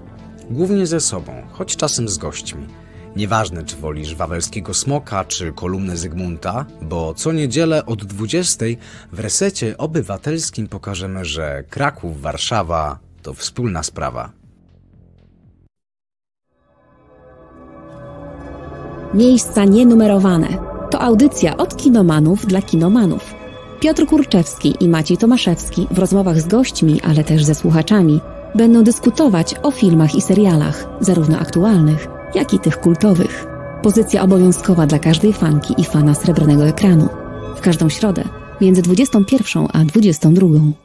Głównie ze sobą, choć czasem z gośćmi. Nieważne, czy wolisz Wawelskiego Smoka, czy kolumnę Zygmunta, bo co niedzielę od dwudziestej w Resecie Obywatelskim pokażemy, że Kraków, Warszawa to wspólna sprawa. Miejsca nienumerowane. To audycja od kinomanów dla kinomanów. Piotr Kurczewski i Maciej Tomaszewski w rozmowach z gośćmi, ale też ze słuchaczami będą dyskutować o filmach i serialach, zarówno aktualnych, jak i tych kultowych. Pozycja obowiązkowa dla każdej fanki i fana srebrnego ekranu. W każdą środę między dwudziestą pierwszą a dwudziestą drugą.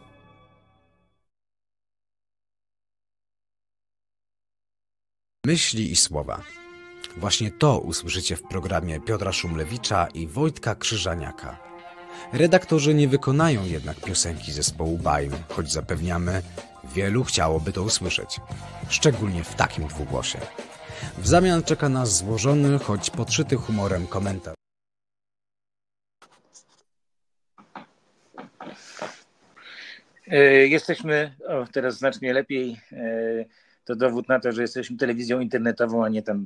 Myśli i słowa. Właśnie to usłyszycie w programie Piotra Szumlewicza i Wojtka Krzyżaniaka. Redaktorzy nie wykonają jednak piosenki zespołu Baim, choć zapewniamy, wielu chciałoby to usłyszeć. Szczególnie w takim dwugłosie. W zamian czeka nas złożony, choć podszyty humorem komentarz. Jesteśmy, o, teraz znacznie lepiej, to dowód na to, że jesteśmy telewizją internetową, a nie tam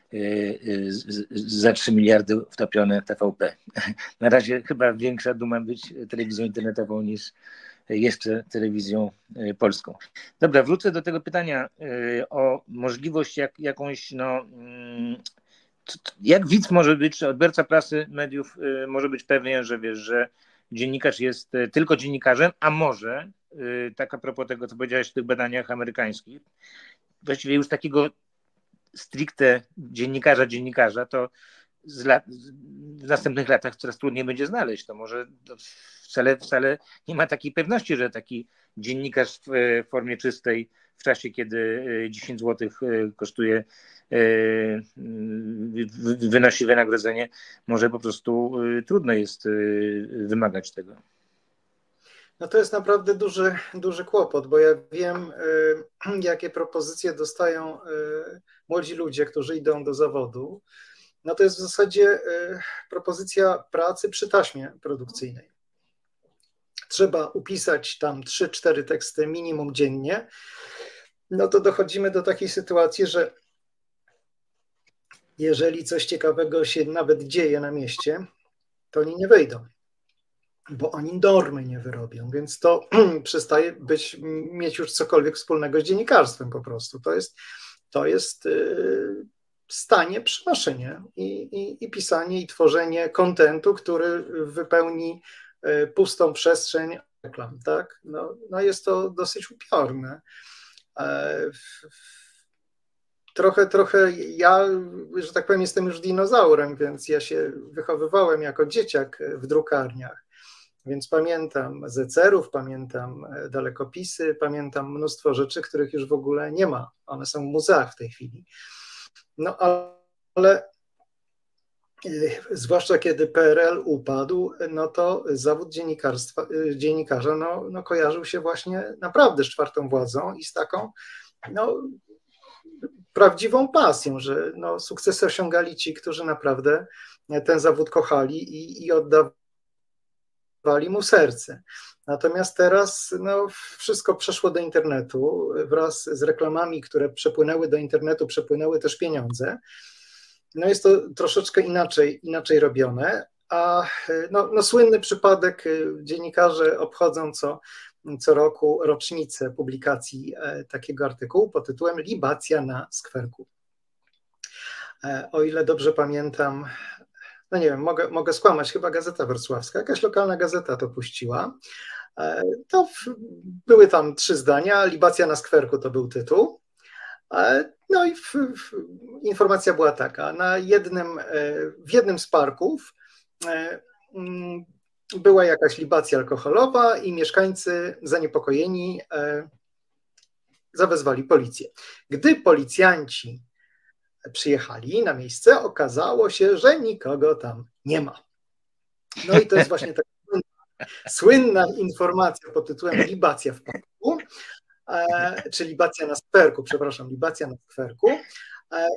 za trzy miliardy wtopione T V P. Na razie chyba większa duma być telewizją internetową niż jeszcze telewizją polską. Dobra, wrócę do tego pytania o możliwość jak, jakąś, no, jak widz może być, czy odbiorca prasy, mediów może być pewien, że wiesz, że dziennikarz jest tylko dziennikarzem, a może, tak a propos tego, co powiedziałeś w tych badaniach amerykańskich, właściwie już takiego stricte dziennikarza, dziennikarza, to z lat, w następnych latach coraz trudniej będzie znaleźć. To może wcale, wcale nie ma takiej pewności, że taki dziennikarz w formie czystej w czasie, kiedy dziesięć złotych kosztuje, wynosi wynagrodzenie, może po prostu trudno jest wymagać tego. No to jest naprawdę duży, duży kłopot, bo ja wiem, jakie propozycje dostają młodzi ludzie, którzy idą do zawodu. No to jest w zasadzie propozycja pracy przy taśmie produkcyjnej. Trzeba upisać tam trzy cztery teksty minimum dziennie. No to dochodzimy do takiej sytuacji, że jeżeli coś ciekawego się nawet dzieje na mieście, to oni nie wejdą, bo oni normy nie wyrobią, więc to przestaje być, mieć już cokolwiek wspólnego z dziennikarstwem po prostu. To jest, to jest stanie przy maszynie i, i, i pisanie i tworzenie kontentu, który wypełni pustą przestrzeń reklam, tak? No, no jest to dosyć upiorne. Trochę, trochę ja, że tak powiem, jestem już dinozaurem, więc ja się wychowywałem jako dzieciak w drukarniach. Więc pamiętam zecerów, pamiętam dalekopisy, pamiętam mnóstwo rzeczy, których już w ogóle nie ma. One są w muzeach w tej chwili. No ale zwłaszcza kiedy P R L upadł, no to zawód dziennikarstwa, dziennikarza no, no kojarzył się właśnie naprawdę z czwartą władzą i z taką no, prawdziwą pasją, że no, sukcesy osiągali ci, którzy naprawdę ten zawód kochali i, i oddawali mu serce. Natomiast teraz no, wszystko przeszło do internetu. Wraz z reklamami, które przepłynęły do internetu, przepłynęły też pieniądze. No jest to troszeczkę inaczej, inaczej robione, a no, no, słynny przypadek, dziennikarze obchodzą co, co roku rocznicę publikacji takiego artykułu pod tytułem Libacja na skwerku. O ile dobrze pamiętam, no nie wiem, mogę, mogę skłamać, chyba Gazeta Wrocławska, jakaś lokalna gazeta to puściła. To w, były tam trzy zdania, Libacja na skwerku to był tytuł. No i w, w, informacja była taka, na jednym, w jednym z parków była jakaś libacja alkoholowa i mieszkańcy zaniepokojeni zawezwali policję. Gdy policjanci przyjechali na miejsce, okazało się, że nikogo tam nie ma. No i to jest właśnie taka słynna informacja pod tytułem Libacja w parku, czy libacja na skwerku, przepraszam, libacja na skwerku.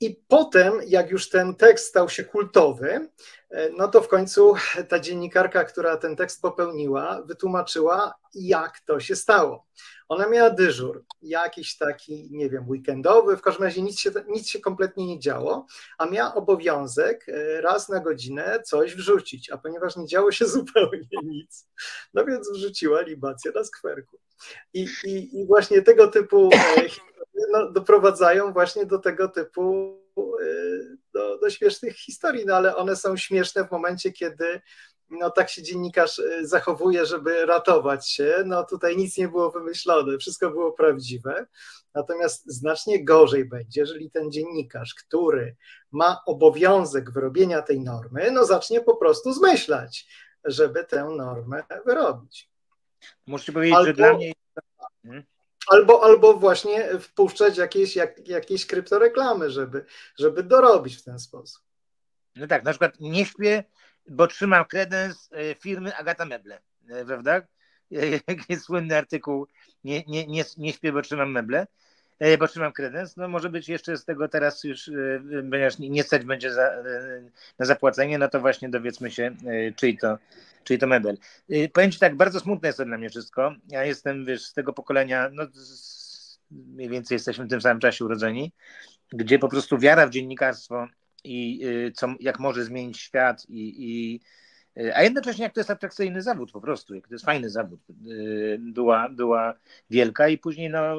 I potem, jak już ten tekst stał się kultowy, no to w końcu ta dziennikarka, która ten tekst popełniła, wytłumaczyła, jak to się stało. Ona miała dyżur, jakiś taki, nie wiem, weekendowy, w każdym razie nic się, nic się kompletnie nie działo, a miała obowiązek raz na godzinę coś wrzucić, a ponieważ nie działo się zupełnie nic, no więc wrzuciła libację na skwerku. I, i, i właśnie tego typu no, doprowadzają właśnie do tego typu do, do śmiesznych historii, no ale one są śmieszne w momencie, kiedy no tak się dziennikarz zachowuje, żeby ratować się. No tutaj nic nie było wymyślone, wszystko było prawdziwe. Natomiast znacznie gorzej będzie, jeżeli ten dziennikarz, który ma obowiązek wyrobienia tej normy, no zacznie po prostu zmyślać, żeby tę normę wyrobić. Muszę powiedzieć, albo, że dla mnie... Hmm? Albo, albo właśnie wpuszczać jakieś, jak, jakieś kryptoreklamy, żeby, żeby dorobić w ten sposób. No tak, na przykład nie śpię, bo trzymam kredens firmy Agata Meble, prawda? Jest słynny artykuł, nie, nie, nie, nie śpię, bo trzymam meble, bo trzymam kredens. No może być jeszcze z tego teraz już, ponieważ nie stać będzie za, na zapłacenie, no to właśnie dowiedzmy się, czyj to, czyj to mebel. Powiem ci tak, bardzo smutne jest to dla mnie wszystko. Ja jestem, wiesz, z tego pokolenia, no mniej więcej jesteśmy w tym samym czasie urodzeni, gdzie po prostu wiara w dziennikarstwo i co, jak może zmienić świat, i, i, a jednocześnie jak to jest atrakcyjny zawód po prostu, jak to jest fajny zawód, była, była wielka i później no,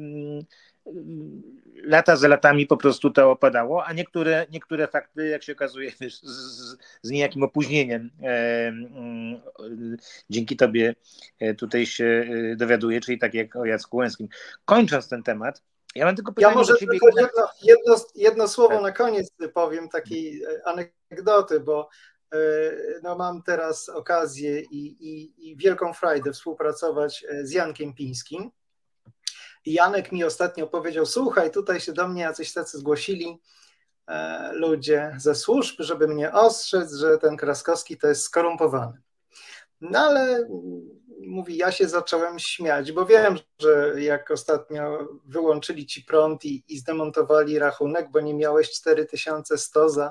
lata za latami po prostu to opadało, a niektóre, niektóre fakty, jak się okazuje, wiesz, z, z niejakim opóźnieniem e, e, dzięki tobie tutaj się dowiaduję, czyli tak jak o Jacku Łęskim. Kończąc ten temat, ja mam tylko pytanie ja może do ciebie. Tylko jedno, jedno, jedno słowo na koniec powiem, takiej anegdoty, bo no, mam teraz okazję i, i, i wielką frajdę współpracować z Jankiem Pińskim. I Janek mi ostatnio powiedział, słuchaj, tutaj się do mnie jacyś tacy zgłosili e, ludzie ze służb, żeby mnie ostrzec, że ten Kraskowski to jest skorumpowany. No ale mówi, ja się zacząłem śmiać, bo wiem, że jak ostatnio wyłączyli ci prąd i, i zdemontowali rachunek, bo nie miałeś cztery tysiące sto za,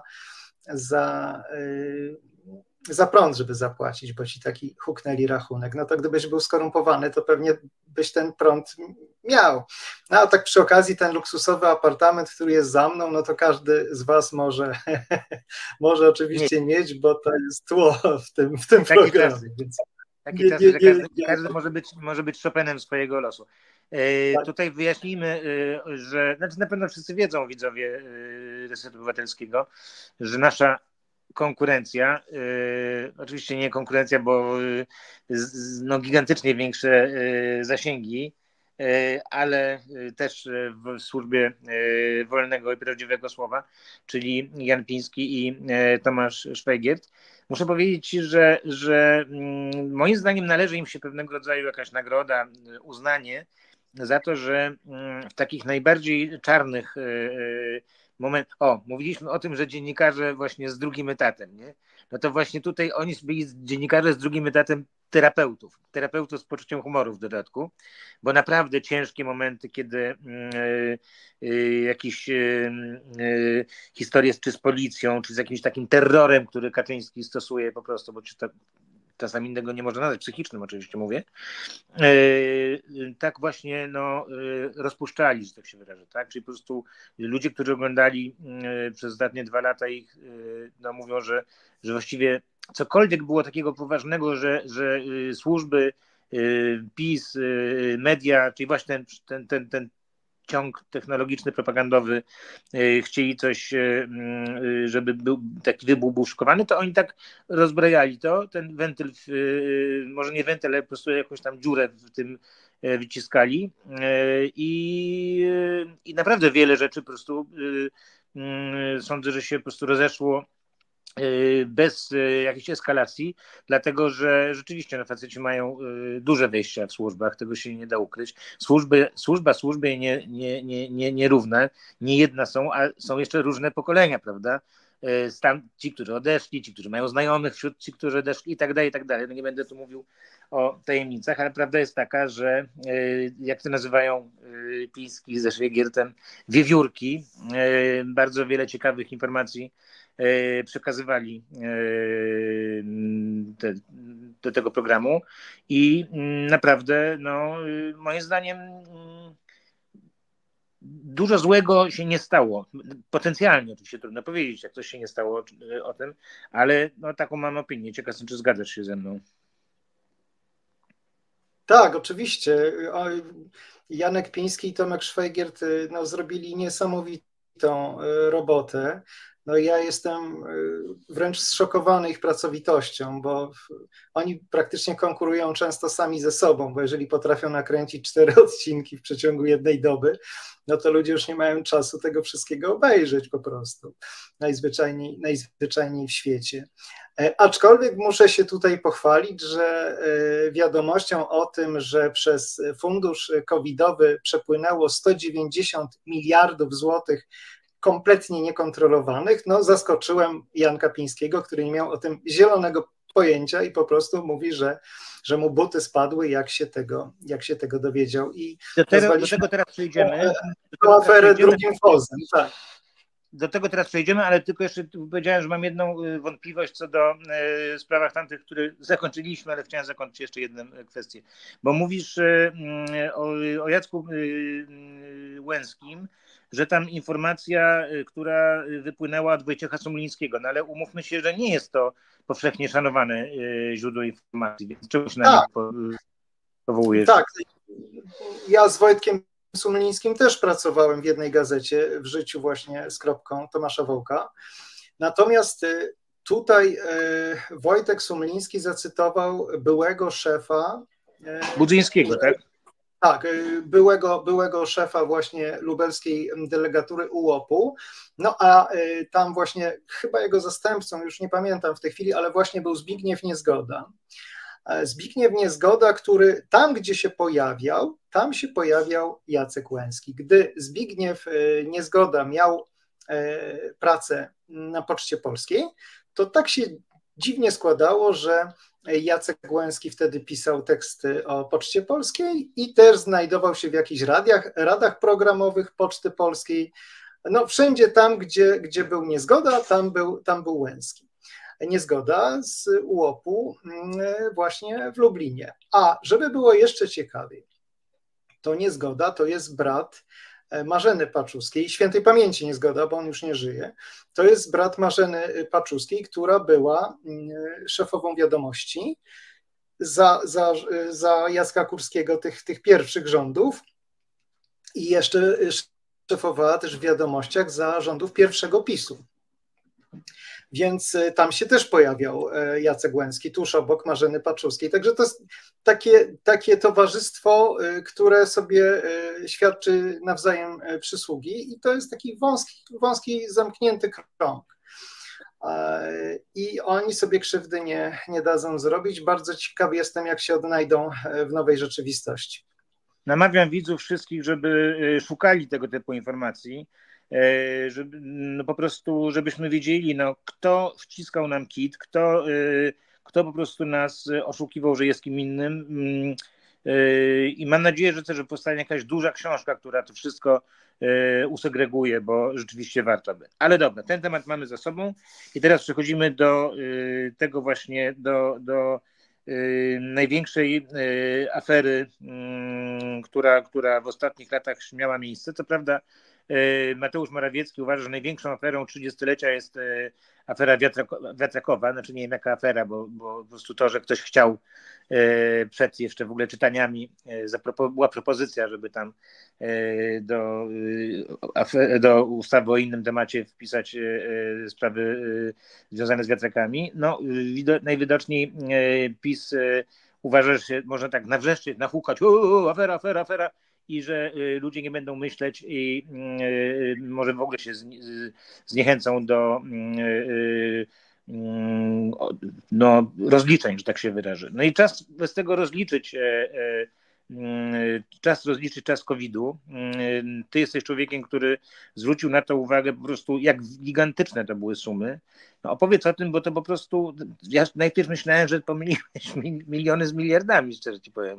za, yy, za prąd, żeby zapłacić, bo ci taki huknęli rachunek. No to gdybyś był skorumpowany, to pewnie byś ten prąd miał. No a tak przy okazji ten luksusowy apartament, który jest za mną, no to każdy z was może, może oczywiście nie. mieć, bo to jest tło w tym, w tym programie. Więc Taki czas, że każdy, każdy może być, może być Chopinem swojego losu. E, tak. Tutaj wyjaśnijmy, e, że znaczy na pewno wszyscy wiedzą, widzowie e, Resetu Obywatelskiego, że nasza konkurencja, e, oczywiście nie konkurencja, bo e, z, no, gigantycznie większe e, zasięgi, e, ale też w służbie e, wolnego i prawdziwego słowa, czyli Jan Piński i e, Tomasz Szwajgiert. Muszę powiedzieć ci, że, że moim zdaniem należy im się pewnego rodzaju jakaś nagroda, uznanie za to, że w takich najbardziej czarnych momentach, o, mówiliśmy o tym, że dziennikarze właśnie z drugim etatem, nie? No to właśnie tutaj oni byli dziennikarze z drugim etatem terapeutów, terapeutów z poczuciem humoru w dodatku, bo naprawdę ciężkie momenty, kiedy y, y, jakieś y, y, historie czy z policją, czy z jakimś takim terrorem, który Kaczyński stosuje po prostu, bo czy to czasami innego nie można nazwać, psychicznym oczywiście mówię, y, tak właśnie no, y, rozpuszczali, że tak się wyrażę, tak? Czyli po prostu ludzie, którzy oglądali y, przez ostatnie dwa lata ich, y, no mówią, że, że właściwie cokolwiek było takiego poważnego, że, że służby, PiS, media, czyli właśnie ten, ten, ten, ten ciąg technologiczny, propagandowy chcieli coś, żeby był, taki wybuch był szykowany, to oni tak rozbrajali to, ten wentyl, może nie wentyl, ale po prostu jakąś tam dziurę w tym wyciskali i, i naprawdę wiele rzeczy po prostu sądzę, że się po prostu rozeszło bez jakiejś eskalacji, dlatego że rzeczywiście no, faceci mają duże wejścia w służbach, tego się nie da ukryć. Służby, służba służbie nie, nie, nie, nie, nierówne, nie jedna są, a są jeszcze różne pokolenia, prawda? Tam ci, którzy odeszli, ci, którzy mają znajomych wśród ci, którzy odeszli i tak dalej, i tak dalej. No nie będę tu mówił o tajemnicach, ale prawda jest taka, że jak to nazywają Piński ze Szwajgiertem, wiewiórki, bardzo wiele ciekawych informacji przekazywali te, do tego programu i naprawdę, no, moim zdaniem dużo złego się nie stało. Potencjalnie oczywiście trudno powiedzieć, jak coś się nie stało o tym, ale no, taką mam opinię. Ciekaw jestem, czy zgadzasz się ze mną. Tak, oczywiście. Janek Piński i Tomek Szwajgiert no, zrobili niesamowitą robotę. No ja jestem wręcz zszokowany ich pracowitością, bo oni praktycznie konkurują często sami ze sobą, bo jeżeli potrafią nakręcić cztery odcinki w przeciągu jednej doby, no to ludzie już nie mają czasu tego wszystkiego obejrzeć po prostu, najzwyczajniej, najzwyczajniej w świecie. Aczkolwiek muszę się tutaj pochwalić, że wiadomością o tym, że przez fundusz covidowy przepłynęło sto dziewięćdziesiąt miliardów złotych kompletnie niekontrolowanych, no zaskoczyłem Janka Pińskiego, który nie miał o tym zielonego pojęcia i po prostu mówi, że, że mu buty spadły, jak się tego, jak się tego dowiedział. I do, tego, do tego teraz przejdziemy. Do aferę drugim fozem, tak. Do tego teraz przejdziemy, ale tylko jeszcze powiedziałem, że mam jedną wątpliwość co do y, sprawach tamtych, które zakończyliśmy, ale chciałem zakończyć jeszcze jedną kwestię. Bo mówisz y, o, o Jacku y, y, Łęskim, że tam informacja, y, która wypłynęła od Wojciecha Sumlińskiego, no ale umówmy się, że nie jest to powszechnie szanowane y, źródło informacji, więc czego się na nie po, y, powołujesz? Tak, ja z Wojtkiem Sumlińskim też pracowałem w jednej gazecie w życiu właśnie z kropką Tomasza Wołka. Natomiast tutaj Wojtek Sumliński zacytował byłego szefa Budzyńskiego, tak? Tak, byłego, byłego szefa właśnie lubelskiej delegatury U O P-u, no a tam właśnie chyba jego zastępcą, już nie pamiętam w tej chwili, ale właśnie był Zbigniew Niezgoda. Zbigniew Niezgoda, który tam, gdzie się pojawiał, tam się pojawiał Jacek Łęski. Gdy Zbigniew Niezgoda miał pracę na Poczcie Polskiej, to tak się dziwnie składało, że Jacek Łęski wtedy pisał teksty o Poczcie Polskiej i też znajdował się w jakichś radiach, radach programowych Poczty Polskiej. No wszędzie tam, gdzie, gdzie był Niezgoda, tam był, tam był Łęski. Niezgoda z U O P-u właśnie w Lublinie. A żeby było jeszcze ciekawiej, to Niezgoda to jest brat Marzeny Paczuskiej, świętej pamięci Niezgoda, bo on już nie żyje. To jest brat Marzeny Paczuskiej, która była szefową Wiadomości za, za, za Jacka Kurskiego, tych, tych pierwszych rządów i jeszcze szefowała też w Wiadomościach za rządów pierwszego PiS-u. Więc tam się też pojawiał Jacek Łęski, tuż obok Marzeny Paczuskiej. Także to jest takie, takie towarzystwo, które sobie świadczy nawzajem przysługi i to jest taki wąski, wąski zamknięty krąg. I oni sobie krzywdy nie, nie dadzą zrobić. Bardzo ciekawy jestem, jak się odnajdą w nowej rzeczywistości. Namawiam widzów wszystkich, żeby szukali tego typu informacji. Żeby, no po prostu, żebyśmy wiedzieli, no, kto wciskał nam kit, kto, kto po prostu nas oszukiwał, że jest kim innym. I mam nadzieję, że też powstanie jakaś duża książka, która to wszystko usegreguje, bo rzeczywiście warto by. Ale dobra, ten temat mamy za sobą i teraz przechodzimy do tego właśnie, do, do największej afery, która, która w ostatnich latach miała miejsce. Co prawda Mateusz Morawiecki uważa, że największą aferą trzydziestolecia jest afera wiatrakowa, znaczy nie wiem jaka afera, bo, bo po prostu to, że ktoś chciał przed jeszcze w ogóle czytaniami, była propozycja, żeby tam do, do ustawy o innym temacie wpisać sprawy związane z wiatrakami. No, najwidoczniej PiS uważa, że się można tak nawrzeszczeć, nachukać, o, afera, afera, afera, i że ludzie nie będą myśleć i może w ogóle się zniechęcą do no, rozliczeń, że tak się wyraży. No i czas bez tego rozliczyć czas rozliczyć czas kowida. Ty jesteś człowiekiem, który zwrócił na to uwagę po prostu, jak gigantyczne to były sumy. No opowiedz o tym, bo to po prostu, ja najpierw myślałem, że pomyliłeś miliony z miliardami, szczerze ci powiem.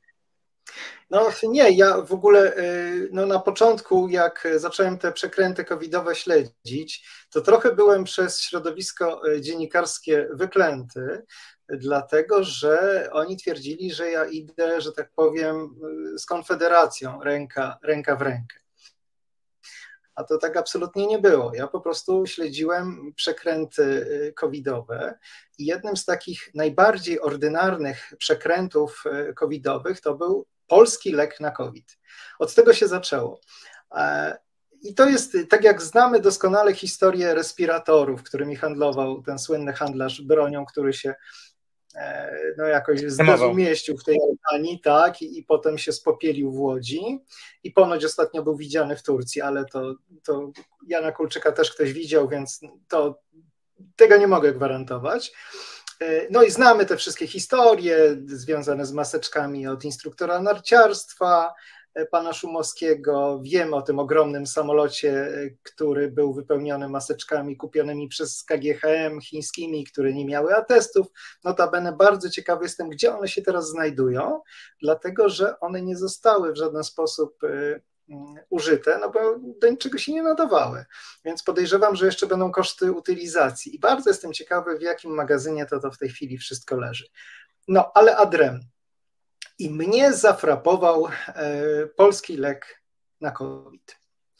No nie, ja w ogóle no na początku, jak zacząłem te przekręty covidowe śledzić, to trochę byłem przez środowisko dziennikarskie wyklęty, dlatego że oni twierdzili, że ja idę, że tak powiem, z Konfederacją ręka, ręka w rękę. A to tak absolutnie nie było. Ja po prostu śledziłem przekręty covidowe i jednym z takich najbardziej ordynarnych przekrętów covidowych to był polski lek na COVID. Od tego się zaczęło. I to jest, tak jak znamy doskonale historię respiratorów, którymi handlował ten słynny handlarz bronią, który się no jakoś zdezumieścił w tej Albanii, tak, i, i potem się spopielił w Łodzi i ponoć ostatnio był widziany w Turcji, ale to, to Jana Kulczyka też ktoś widział, więc to tego nie mogę gwarantować. No i znamy te wszystkie historie związane z maseczkami od instruktora narciarstwa, pana Szumowskiego. Wiemy o tym ogromnym samolocie, który był wypełniony maseczkami kupionymi przez K G H M chińskimi, które nie miały atestów. Notabene bardzo ciekawy jestem, gdzie one się teraz znajdują, dlatego że one nie zostały w żaden sposób użyte, no bo do niczego się nie nadawały. Więc podejrzewam, że jeszcze będą koszty utylizacji i bardzo jestem ciekawy, w jakim magazynie to, to w tej chwili wszystko leży. No, ale ad rem. I mnie zafrapował polski lek na COVID.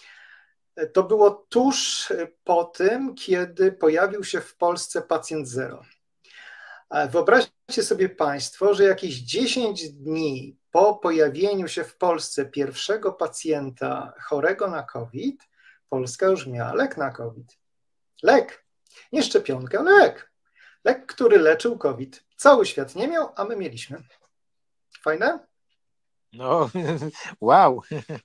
To było tuż po tym, kiedy pojawił się w Polsce pacjent zero. Wyobraźcie sobie Państwo, że jakieś dziesięć dni po pojawieniu się w Polsce pierwszego pacjenta chorego na COVID, Polska już miała lek na COVID. Lek, nie szczepionkę, ale lek. Lek, który leczył COVID. Cały świat nie miał, a my mieliśmy. Fajne? No, wow.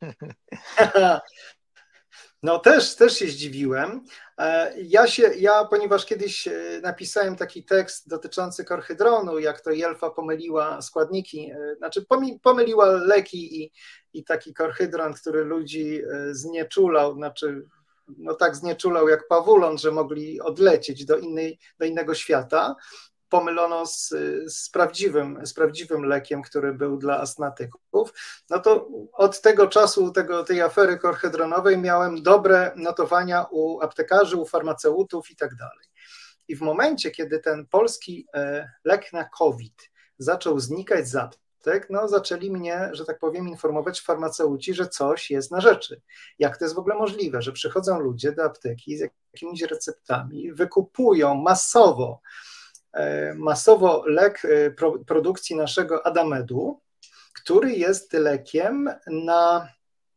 No też, też się zdziwiłem. Ja, się, ja, ponieważ kiedyś napisałem taki tekst dotyczący korhydronu, jak to Jelfa pomyliła składniki, znaczy pomyliła leki i, i taki korhydron, który ludzi znieczulał, znaczy no tak znieczulał jak pawulon, że mogli odlecieć do, innej, do innego świata. Pomylono z, z, prawdziwym, z prawdziwym lekiem, który był dla astmatyków, no to od tego czasu, tego, tej afery korhydronowej miałem dobre notowania u aptekarzy, u farmaceutów i tak dalej. I w momencie, kiedy ten polski lek na COVID zaczął znikać z aptek, no zaczęli mnie, że tak powiem, informować farmaceuci, że coś jest na rzeczy. Jak to jest w ogóle możliwe, że przychodzą ludzie do apteki z jakimiś receptami, wykupują masowo masowo lek produkcji naszego Adamedu, który jest lekiem na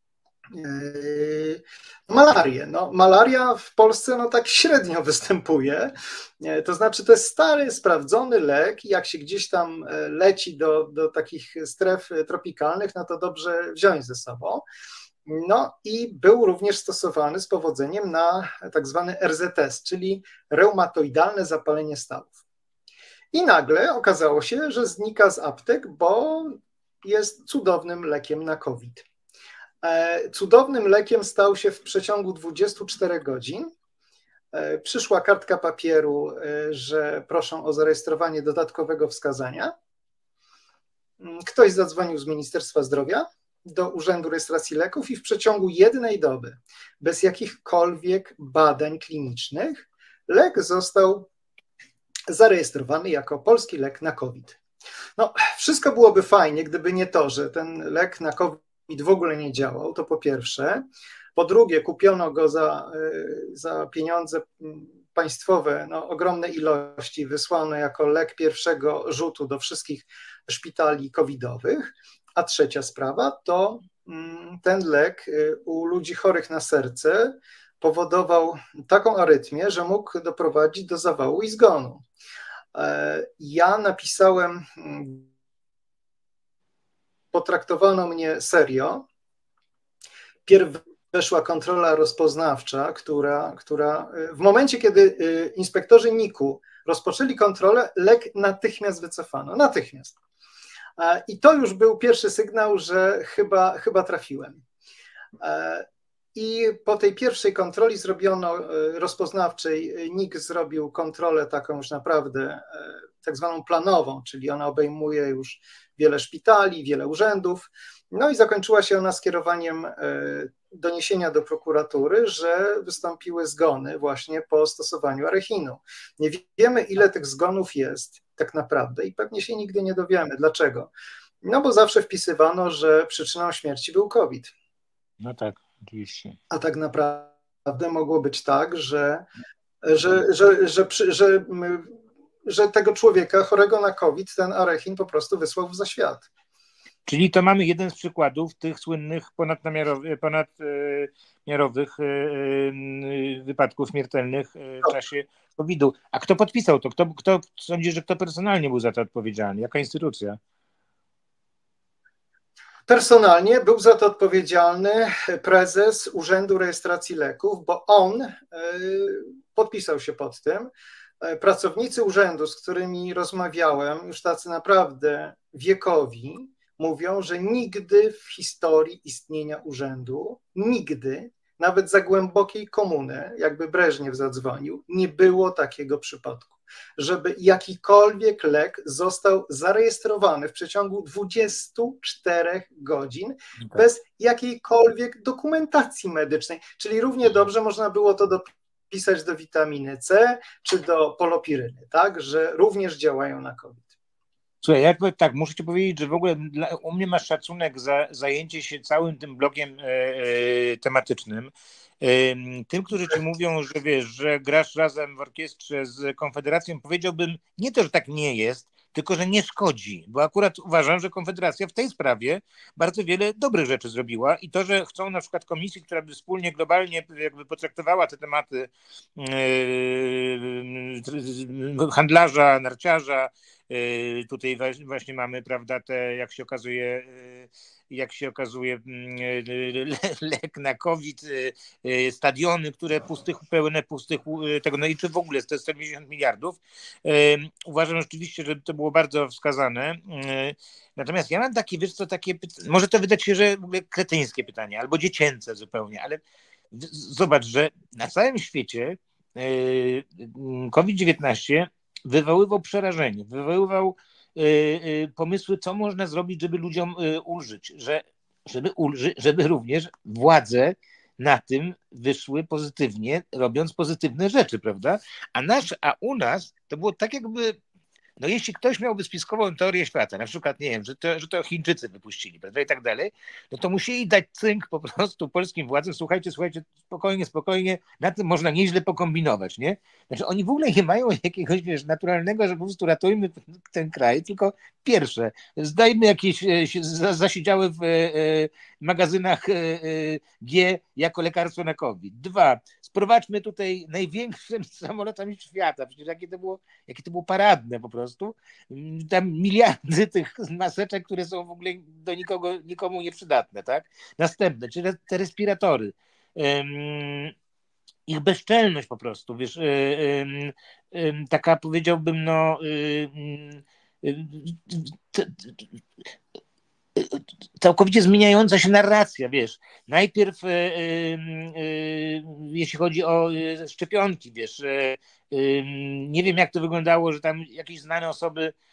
malarię. No, malaria w Polsce no, tak średnio występuje, to znaczy to jest stary, sprawdzony lek, jak się gdzieś tam leci do, do takich stref tropikalnych, no to dobrze wziąć ze sobą. No i był również stosowany z powodzeniem na tak zwany R Z S, czyli reumatoidalne zapalenie stawów. I nagle okazało się, że znika z aptek, bo jest cudownym lekiem na COVID. Cudownym lekiem stał się w przeciągu dwudziestu czterech godzin. Przyszła kartka papieru, że proszą o zarejestrowanie dodatkowego wskazania. Ktoś zadzwonił z Ministerstwa Zdrowia do Urzędu Rejestracji Leków i w przeciągu jednej doby, bez jakichkolwiek badań klinicznych, lek został zarejestrowany jako polski lek na COVID. No, wszystko byłoby fajnie, gdyby nie to, że ten lek na COVID w ogóle nie działał, to po pierwsze. Po drugie, kupiono go za, za pieniądze państwowe, no, ogromne ilości, wysłano jako lek pierwszego rzutu do wszystkich szpitali covidowych. A trzecia sprawa to ten lek u ludzi chorych na serce powodował taką arytmię, że mógł doprowadzić do zawału i zgonu. Ja napisałem, potraktowano mnie serio. Pierw weszła kontrola rozpoznawcza, która, która w momencie, kiedy inspektorzy N I K-u rozpoczęli kontrolę, lek natychmiast wycofano, natychmiast. I to już był pierwszy sygnał, że chyba, chyba trafiłem. I po tej pierwszej kontroli zrobiono, rozpoznawczej, N I K zrobił kontrolę taką już naprawdę tak zwaną planową, czyli ona obejmuje już wiele szpitali, wiele urzędów. No i zakończyła się ona skierowaniem doniesienia do prokuratury, że wystąpiły zgony właśnie po stosowaniu arechinu. Nie wiemy, ile tych zgonów jest tak naprawdę i pewnie się nigdy nie dowiemy. Dlaczego? No bo zawsze wpisywano, że przyczyną śmierci był COVID. No tak, oczywiście. A tak naprawdę mogło być tak, że, że, że, że, że, że, że tego człowieka chorego na COVID ten arechin po prostu wysłał w zaświat. Czyli to mamy jeden z przykładów tych słynnych ponadmiarowych, ponadmiarowych wypadków śmiertelnych w czasie kowida. A kto podpisał to? Kto, kto sądzi, że kto personalnie był za to odpowiedzialny? Jaka instytucja? Personalnie był za to odpowiedzialny prezes Urzędu Rejestracji Leków, bo on podpisał się pod tym. Pracownicy urzędu, z którymi rozmawiałem, już tacy naprawdę wiekowi, mówią, że nigdy w historii istnienia urzędu, nigdy, nawet za głębokiej komuny, jakby Breżniew zadzwonił, nie było takiego przypadku, żeby jakikolwiek lek został zarejestrowany w przeciągu dwudziestu czterech godzin tak. bez jakiejkolwiek dokumentacji medycznej, czyli równie dobrze można było to dopisać do witaminy C czy do polopiryny, tak, że również działają na COVID. Słuchaj, jakby tak, muszę ci powiedzieć, że w ogóle dla, u mnie masz szacunek za zajęcie się całym tym blokiem e, e, tematycznym. E, tym, którzy ci mówią, że wiesz, że grasz razem w orkiestrze z Konfederacją, powiedziałbym nie to, że tak nie jest, tylko że nie szkodzi, bo akurat uważam, że Konfederacja w tej sprawie bardzo wiele dobrych rzeczy zrobiła i to, że chcą na przykład komisji, która by wspólnie globalnie jakby potraktowała te tematy e, handlarza, narciarza. Tutaj właśnie mamy, prawda, te, jak się okazuje, jak się okazuje lek na COVID, stadiony, które pustych, pełne pustych tego, no i czy w ogóle te sto pięćdziesiąt miliardów. Uważam rzeczywiście, że to było bardzo wskazane. Natomiast ja mam takie, wiesz co, takie, może to wydać się, że w ogóle kretyńskie pytanie, albo dziecięce zupełnie, ale zobacz, że na całym świecie COVID dziewiętnaście wywoływał przerażenie, wywoływał y, y, pomysły, co można zrobić, żeby ludziom y, ulżyć, że, żeby, ulży, żeby również władze na tym wyszły pozytywnie, robiąc pozytywne rzeczy, prawda? A, nasz, a u nas to było tak jakby, no jeśli ktoś miałby spiskową teorię świata, na przykład, nie wiem, że to, że to Chińczycy wypuścili, prawda, i tak dalej, no to musieli dać cynk po prostu polskim władzom, słuchajcie, słuchajcie, spokojnie, spokojnie, na tym można nieźle pokombinować, nie? Znaczy oni w ogóle nie mają jakiegoś, wiesz, naturalnego, że po prostu ratujmy ten kraj, tylko pierwsze, zdajmy jakieś zasiedziałe w magazynach G jako lekarstwo na COVID. Dwa, sprowadźmy tutaj największym samolotami świata, przecież jakie to było, jakie to było paradne po prostu. Tam miliardy tych maseczek, które są w ogóle do nikogo, nikomu nieprzydatne, tak? Następne, czyli te respiratory. Um, ich bezczelność po prostu, wiesz, um, um, taka powiedziałbym, no um, t, t, całkowicie zmieniająca się narracja, wiesz, najpierw y, y, y, jeśli chodzi o y, szczepionki, wiesz, y, y, nie wiem jak to wyglądało, że tam jakieś znane osoby y,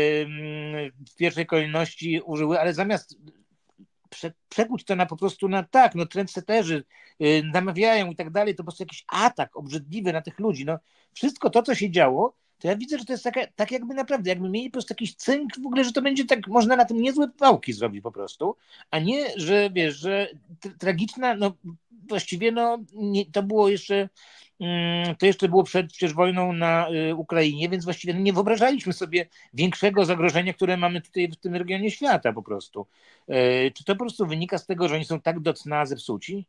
w pierwszej kolejności użyły, ale zamiast prze, przekuć to na po prostu na tak, no trendseterzy y, namawiają i tak dalej, to po prostu jakiś atak obrzydliwy na tych ludzi, no wszystko to, co się działo, to ja widzę, że to jest taka, tak jakby naprawdę, jakby mieli po prostu jakiś cynk w ogóle, że to będzie tak, można na tym niezłe pałki zrobić po prostu, a nie, że wiesz, że tragiczna, no właściwie no nie, to było jeszcze, mm, to jeszcze było przed przecież wojną na y, Ukrainie, więc właściwie no, nie wyobrażaliśmy sobie większego zagrożenia, które mamy tutaj w tym regionie świata po prostu. Y, czy to po prostu wynika z tego, że oni są tak do cna zepsuci?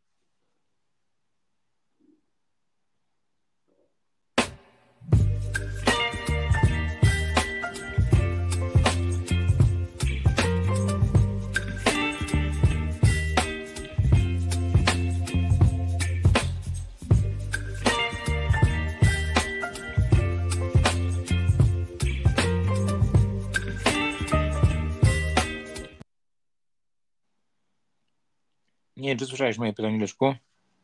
Nie wiem, czy słyszałeś moje pytanie, Leszku?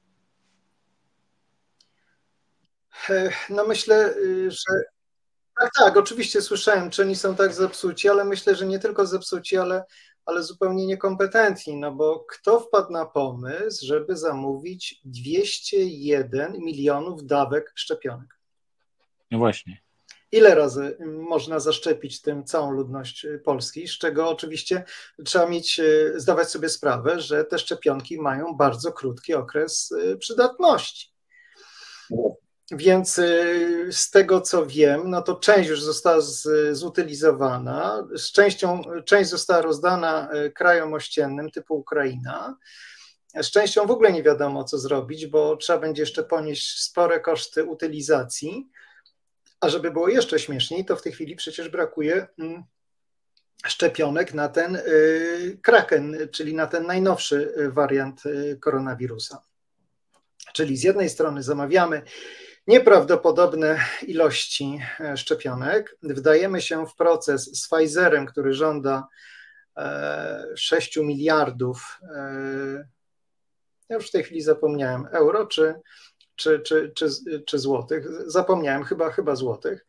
No myślę, że tak, tak, oczywiście słyszałem, czy oni są tak zepsuci, ale myślę, że nie tylko zepsuci, ale, ale zupełnie niekompetentni, no bo kto wpadł na pomysł, żeby zamówić dwieście jeden milionów dawek szczepionek? No właśnie. Ile razy można zaszczepić tym całą ludność Polski, z czego oczywiście trzeba mieć, zdawać sobie sprawę, że te szczepionki mają bardzo krótki okres przydatności. Więc z tego, co wiem, no to część już została z, zutylizowana, z częścią, część została rozdana krajom ościennym typu Ukraina, z częścią w ogóle nie wiadomo, co zrobić, bo trzeba będzie jeszcze ponieść spore koszty utylizacji, a żeby było jeszcze śmieszniej, to w tej chwili przecież brakuje szczepionek na ten kraken, czyli na ten najnowszy wariant koronawirusa. Czyli z jednej strony zamawiamy nieprawdopodobne ilości szczepionek, wdajemy się w proces z Pfizerem, który żąda sześć miliardów, ja już w tej chwili zapomniałem, euro czy, czy, czy, czy, czy złotych, zapomniałem, chyba, chyba złotych.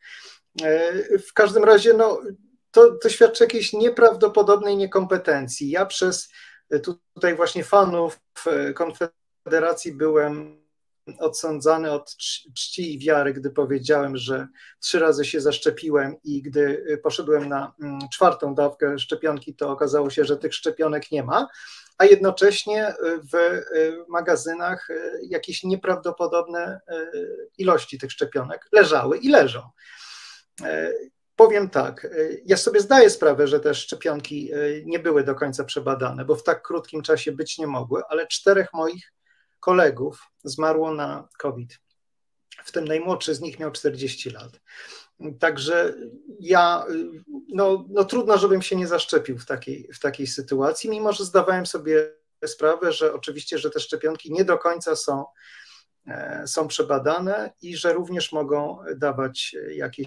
W każdym razie no, to, to świadczy jakiejś nieprawdopodobnej niekompetencji. Ja przez tutaj właśnie fanów Konfederacji byłem odsądzany od czci i wiary, gdy powiedziałem, że trzy razy się zaszczepiłem i gdy poszedłem na czwartą dawkę szczepionki, to okazało się, że tych szczepionek nie ma, a jednocześnie w magazynach jakieś nieprawdopodobne ilości tych szczepionek leżały i leżą. Powiem tak, ja sobie zdaję sprawę, że te szczepionki nie były do końca przebadane, bo w tak krótkim czasie być nie mogły, ale czterech moich kolegów zmarło na COVID. W tym najmłodszy z nich miał czterdzieści lat. Także ja, no, no trudno, żebym się nie zaszczepił w takiej, w takiej sytuacji, mimo że zdawałem sobie sprawę, że oczywiście, że te szczepionki nie do końca są, są przebadane i że również mogą dawać jakieś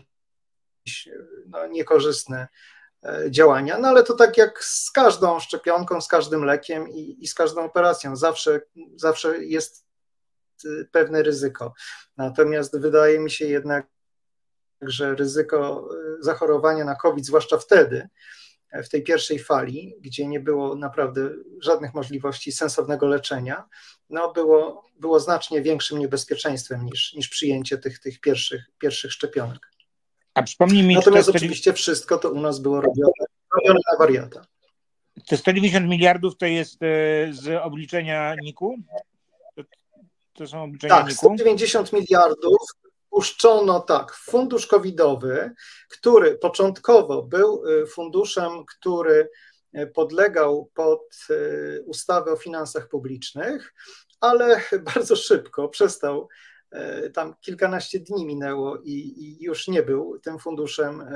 no, niekorzystne działania, no ale to tak jak z każdą szczepionką, z każdym lekiem i, i z każdą operacją, zawsze, zawsze jest pewne ryzyko. Natomiast wydaje mi się jednak, że ryzyko zachorowania na COVID, zwłaszcza wtedy, w tej pierwszej fali, gdzie nie było naprawdę żadnych możliwości sensownego leczenia, no było, było znacznie większym niebezpieczeństwem niż, niż przyjęcie tych, tych pierwszych, pierwszych szczepionek. A przypomnij mi, Natomiast to oczywiście wszystko to u nas było robione, robione na wariata. Te sto dziewięćdziesiąt miliardów to jest z obliczenia N I K-u? To, to są obliczenia tak, N I K-u? sto dziewięćdziesiąt miliardów puszczono tak w fundusz covidowy, który początkowo był funduszem, który podlegał pod ustawę o finansach publicznych, ale bardzo szybko przestał. Tam kilkanaście dni minęło i, i już nie był tym funduszem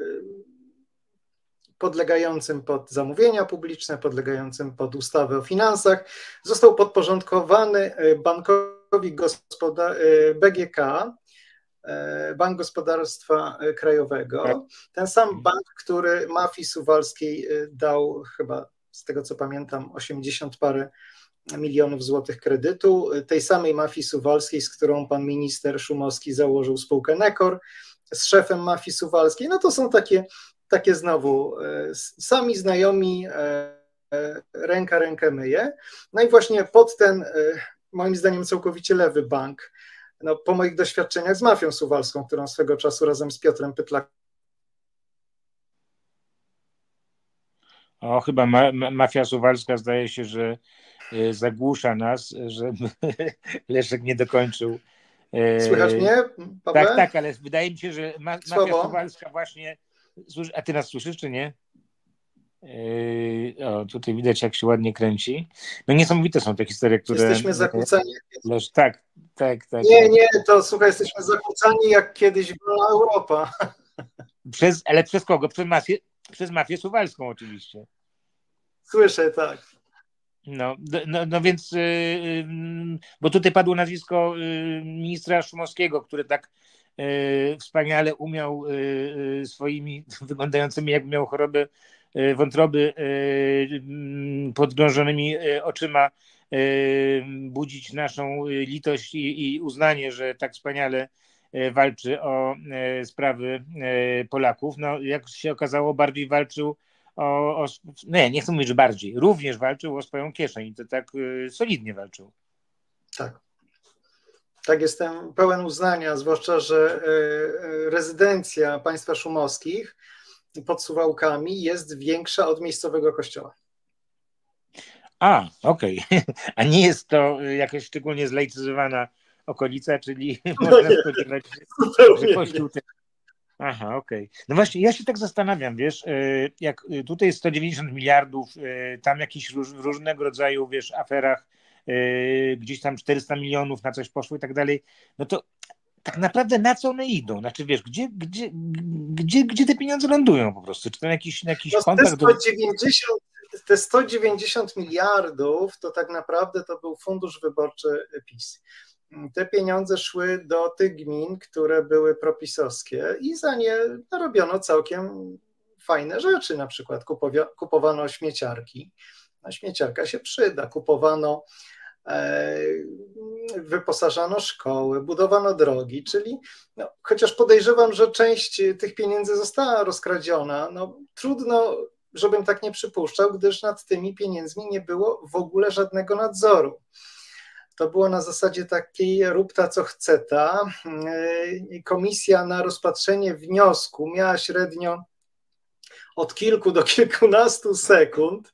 podlegającym pod zamówienia publiczne, podlegającym pod ustawę o finansach. Został podporządkowany bankowi gospoda- B G K, Bank Gospodarstwa Krajowego. Ten sam bank, który mafii suwalskiej dał chyba, z tego co pamiętam, osiemdziesiąt parę milionów złotych kredytu, tej samej mafii suwalskiej, z którą pan minister Szumowski założył spółkę Nekor, z szefem mafii suwalskiej. No to są takie, takie znowu sami znajomi, ręka rękę myje. No i właśnie pod ten, moim zdaniem całkowicie lewy bank, no po moich doświadczeniach z mafią suwalską, którą swego czasu razem z Piotrem Pytlakiem. O, chyba ma, ma, mafia suwalska zdaje się, że zagłusza nas, żeby Leszek nie dokończył. Słychać mnie, Paweł? Tak, tak, ale wydaje mi się, że ma, mafia Słabo. suwalska właśnie... A ty nas słyszysz, czy nie? O, tutaj widać, jak się ładnie kręci. No niesamowite są te historie, które... Jesteśmy zakłóceni. Lesz, tak, tak, tak. Nie, nie, to słuchaj, jesteśmy zakłócani jak kiedyś była Europa. Przez, ale przez kogo? Przez mafię, przez mafię suwalską oczywiście. Słyszę, tak. No, no, no więc, yy, bo tutaj padło nazwisko yy, ministra Szumowskiego, który tak yy, wspaniale umiał yy, swoimi wyglądającymi, jakby miał chorobę yy, wątroby, yy, podgrążonymi yy, oczyma budzić naszą litość i, i uznanie, że tak wspaniale walczy o sprawy Polaków. No, jak się okazało, bardziej walczył o, o nie, nie chcę mówić, że bardziej, również walczył o swoją kieszeń, to tak solidnie walczył. Tak. Tak, jestem pełen uznania, zwłaszcza, że rezydencja państwa szumowskich pod Suwałkami jest większa od miejscowego kościoła. A, okej. Okay. A nie jest to jakaś szczególnie zlaicyzowana okolica, czyli no można nie, spodziewać się, że kościół... Ten... Aha, okej. Okay. No właśnie, ja się tak zastanawiam, wiesz, jak tutaj jest sto dziewięćdziesiąt miliardów, tam jakieś róż, różnego rodzaju, wiesz, aferach, gdzieś tam czterysta milionów na coś poszło i tak dalej, no to tak naprawdę na co one idą? Znaczy, wiesz, gdzie, gdzie, gdzie, gdzie te pieniądze lądują po prostu? Czy to na jakiś, na jakiś no, kontakt? Te sto dziewięćdziesiąt, te sto dziewięćdziesiąt miliardów to tak naprawdę to był fundusz wyborczy PiS. Te pieniądze szły do tych gmin, które były propisowskie i za nie robiono całkiem fajne rzeczy, na przykład kupowia, kupowano śmieciarki. No, śmieciarka się przyda, kupowano, e, wyposażano szkoły, budowano drogi, czyli no, chociaż podejrzewam, że część tych pieniędzy została rozkradziona, no trudno, żebym tak nie przypuszczał, gdyż nad tymi pieniędzmi nie było w ogóle żadnego nadzoru. To było na zasadzie takiej rób ta co chce ta. Komisja na rozpatrzenie wniosku miała średnio od kilku do kilkunastu sekund.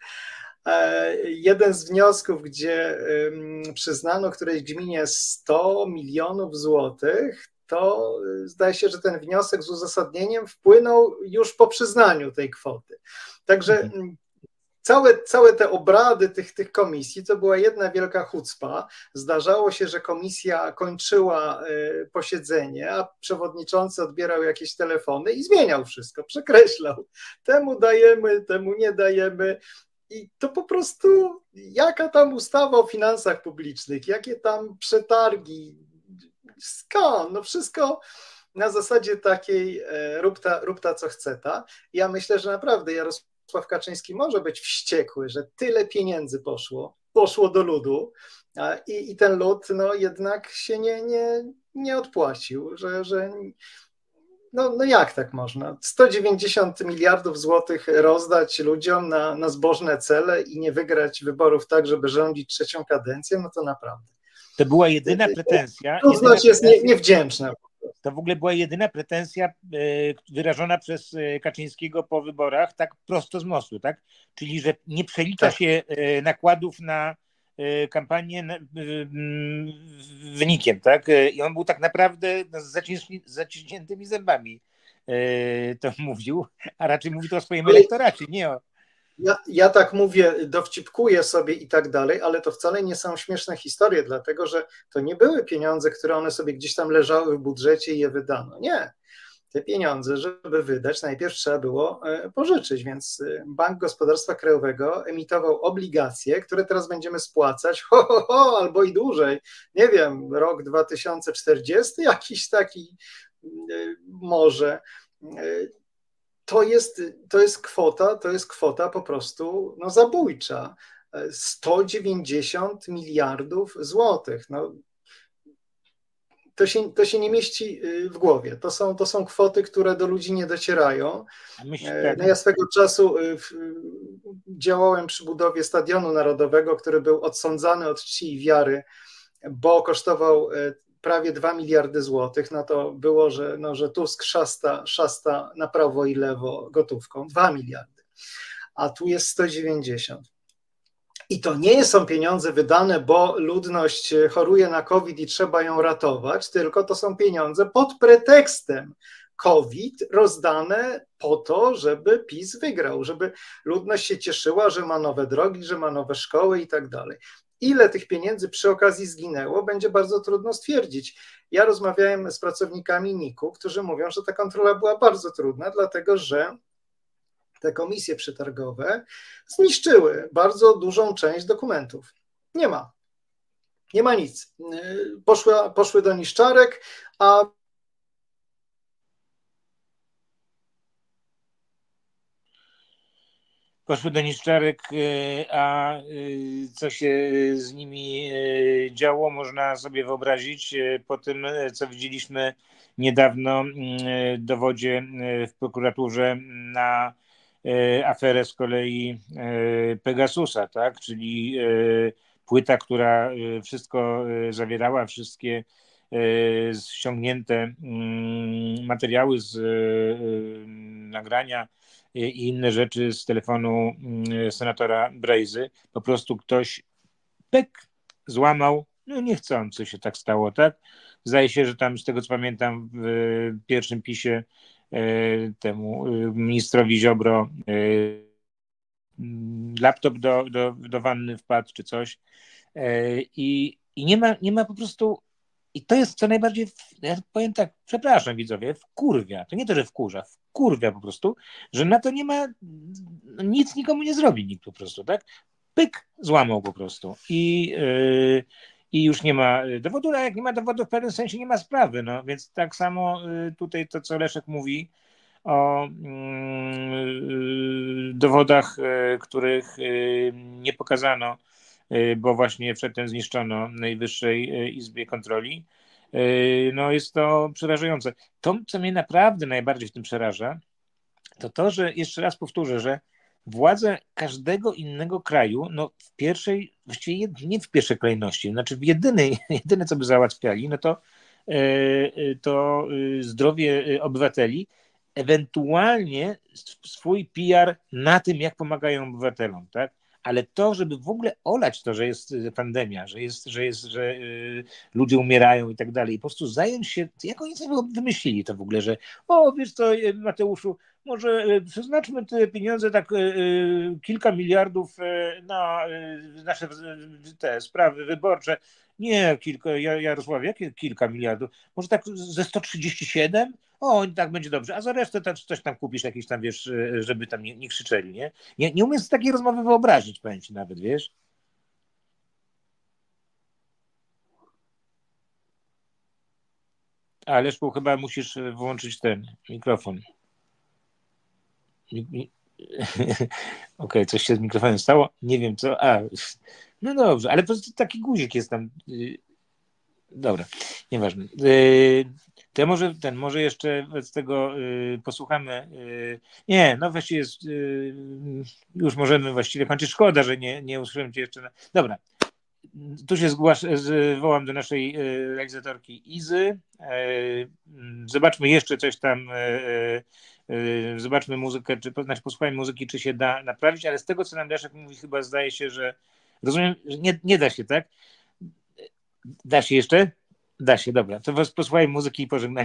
Jeden z wniosków, gdzie przyznano którejś gminie sto milionów złotych, to zdaje się, że ten wniosek z uzasadnieniem wpłynął już po przyznaniu tej kwoty. Także Całe, całe te obrady tych, tych komisji to była jedna wielka chucpa. Zdarzało się, że komisja kończyła posiedzenie, a przewodniczący odbierał jakieś telefony i zmieniał wszystko, przekreślał. Temu dajemy, temu nie dajemy. I to po prostu jaka tam ustawa o finansach publicznych, jakie tam przetargi, skąd? No wszystko na zasadzie takiej rób ta, rób ta co chce ta. Ja myślę, że naprawdę Jarosław Jarosław Kaczyński może być wściekły, że tyle pieniędzy poszło, poszło do ludu i, i ten lud no, jednak się nie, nie, nie odpłacił, że, że no, no jak tak można? sto dziewięćdziesiąt miliardów złotych rozdać ludziom na, na zbożne cele i nie wygrać wyborów tak, żeby rządzić trzecią kadencję, no to naprawdę. To była jedyna pretensja. To znaczy jest nie, niewdzięczna. To w ogóle była jedyna pretensja wyrażona przez Kaczyńskiego po wyborach, tak prosto z mostu, tak? Czyli, że nie przelicza tak. się nakładów na kampanię wynikiem, tak? I on był tak naprawdę z zaciśniętymi zębami to mówił, a raczej mówi to o swoim elektoracie, nie o... Ja, ja tak mówię, dowcipkuję sobie i tak dalej, ale to wcale nie są śmieszne historie, dlatego że to nie były pieniądze, które one sobie gdzieś tam leżały w budżecie i je wydano. Nie. Te pieniądze, żeby wydać, najpierw trzeba było pożyczyć, więc Bank Gospodarstwa Krajowego emitował obligacje, które teraz będziemy spłacać, ho, ho, ho, albo i dłużej. Nie wiem, rok dwa tysiące czterdziesty, jakiś taki może. To jest, to jest kwota, to jest kwota po prostu no, zabójcza. sto dziewięćdziesiąt miliardów złotych. No, to, się, to się nie mieści w głowie. To są, to są kwoty, które do ludzi nie docierają. No, ja swego czasu działałem przy budowie Stadionu Narodowego, który był odsądzany od czci i wiary, bo kosztował prawie dwa miliardy złotych, no to było, że, no, że Tusk szasta, szasta na prawo i lewo gotówką, dwa miliardy, a tu jest sto dziewięćdziesiąt. I to nie są pieniądze wydane, bo ludność choruje na COVID i trzeba ją ratować, tylko to są pieniądze pod pretekstem COVID rozdane po to, żeby PiS wygrał, żeby ludność się cieszyła, że ma nowe drogi, że ma nowe szkoły i tak dalej. Ile tych pieniędzy przy okazji zginęło, będzie bardzo trudno stwierdzić. Ja rozmawiałem z pracownikami N I K-u, którzy mówią, że ta kontrola była bardzo trudna, dlatego że te komisje przetargowe zniszczyły bardzo dużą część dokumentów. Nie ma. Nie ma nic. Poszły, poszły do niszczarek, a poszły do niszczarek, a co się z nimi działo, można sobie wyobrazić po tym, co widzieliśmy niedawno w dowodzie w prokuraturze na aferę z kolei Pegasusa, tak? Czyli płyta, która wszystko zawierała, wszystkie ściągnięte materiały z nagrania i inne rzeczy z telefonu senatora Brejzy. Po prostu ktoś pek złamał, no niechcący się tak stało, tak? Zdaje się, że tam z tego co pamiętam w pierwszym pisie temu ministrowi Ziobro laptop do, do, do wanny wpadł czy coś i, i nie ma, nie ma po prostu. I to jest co najbardziej, ja powiem tak, przepraszam widzowie, wkurwia, to nie to, że wkurza, wkurwia po prostu, że na to nie ma, nic nikomu nie zrobi nikt po prostu, tak? Pyk, złamał po prostu i, yy, i już nie ma dowodu, a jak nie ma dowodu w pewnym sensie nie ma sprawy, no więc tak samo yy, tutaj to, co Leszek mówi o yy, dowodach, yy, których yy, nie pokazano, bo właśnie przedtem zniszczono Najwyższej Izbie Kontroli. No jest to przerażające. To, co mnie naprawdę najbardziej w tym przeraża, to to, że jeszcze raz powtórzę, że władze każdego innego kraju, no w pierwszej, właściwie nie w pierwszej kolejności, znaczy w jedynej, jedyne co by załatwiali, no to, to zdrowie obywateli, ewentualnie swój P R na tym, jak pomagają obywatelom, tak? Ale to, żeby w ogóle olać to, że jest pandemia, że jest, że jest, że y, ludzie umierają i tak dalej, i po prostu zająć się, jak oni sobie wymyślili to w ogóle, że o, wiesz co, Mateuszu, może przeznaczmy te pieniądze, tak y, y, kilka miliardów y, na y, nasze y, te sprawy wyborcze. Nie, kilka, Jarosław, jakie kilka miliardów? Może tak ze sto trzydzieści siedem? O, tak będzie dobrze, a za resztę to coś tam kupisz, jakieś tam, wiesz, żeby tam nie, nie krzyczeli, nie? Nie, nie umiem sobie takiej rozmowy wyobrazić, powiem ci nawet, wiesz? A Leszku, chyba musisz włączyć ten mikrofon. Mi, mi... Okej, okay, coś się z mikrofonem stało? Nie wiem co, a, no dobrze, ale po prostu taki guzik jest tam. Dobra, nieważne. To może ten, może jeszcze z tego y, posłuchamy. Y, nie, no właściwie jest, y, już możemy właściwie kończyć. Szkoda, że nie, nie usłyszałem cię jeszcze. Na... Dobra, tu się zgłasz, zwołam do naszej y, realizatorki Izy. Y, zobaczmy jeszcze coś tam, y, y, zobaczmy muzykę, czy, znaczy posłuchajmy muzyki, czy się da naprawić, ale z tego, co nam Leszek mówi, chyba zdaje się, że rozumiem, że nie, nie da się, tak? Da się jeszcze? Da się, dobra. To was posłuchaj muzyki i pożegnanie.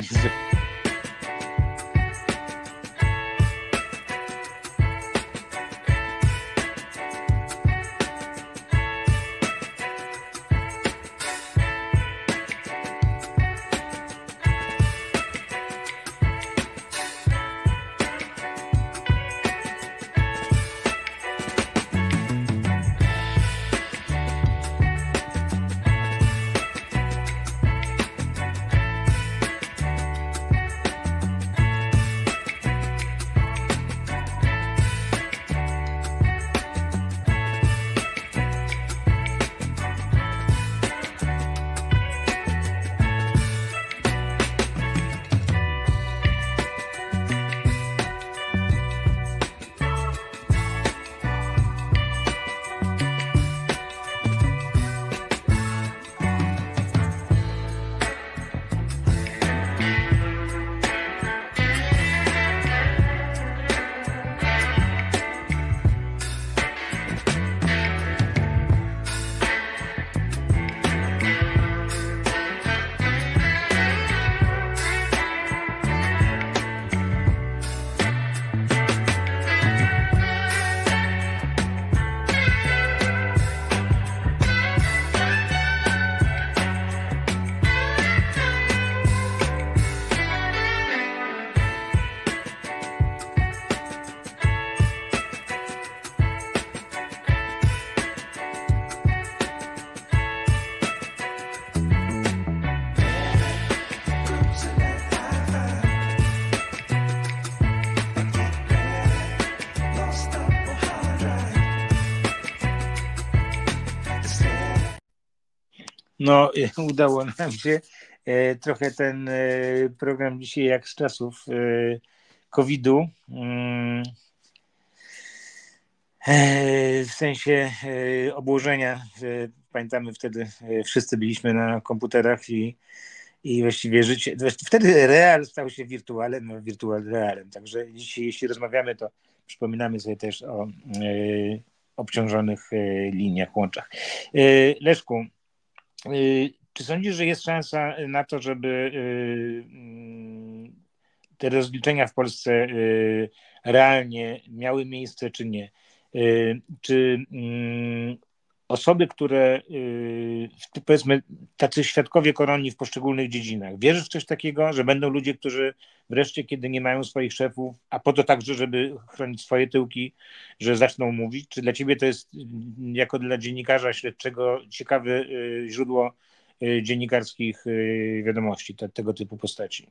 No, udało nam się. Trochę ten program dzisiaj jak z czasów kowida. W sensie obłożenia. Pamiętamy, wtedy wszyscy byliśmy na komputerach i, i właściwie życie. Wtedy real stał się wirtualem, no wirtual realem. Także dzisiaj, jeśli rozmawiamy, to przypominamy sobie też o obciążonych liniach, łączach. Leszku, czy sądzisz, że jest szansa na to, żeby te rozliczenia w Polsce realnie miały miejsce, czy nie? Czy osoby, które, powiedzmy, tacy świadkowie koronii w poszczególnych dziedzinach, wierzysz w coś takiego, że będą ludzie, którzy wreszcie, kiedy nie mają swoich szefów, a po to także, żeby chronić swoje tyłki, że zaczną mówić? Czy dla ciebie to jest, jako dla dziennikarza śledczego, ciekawe źródło dziennikarskich wiadomości, te, tego typu postaci?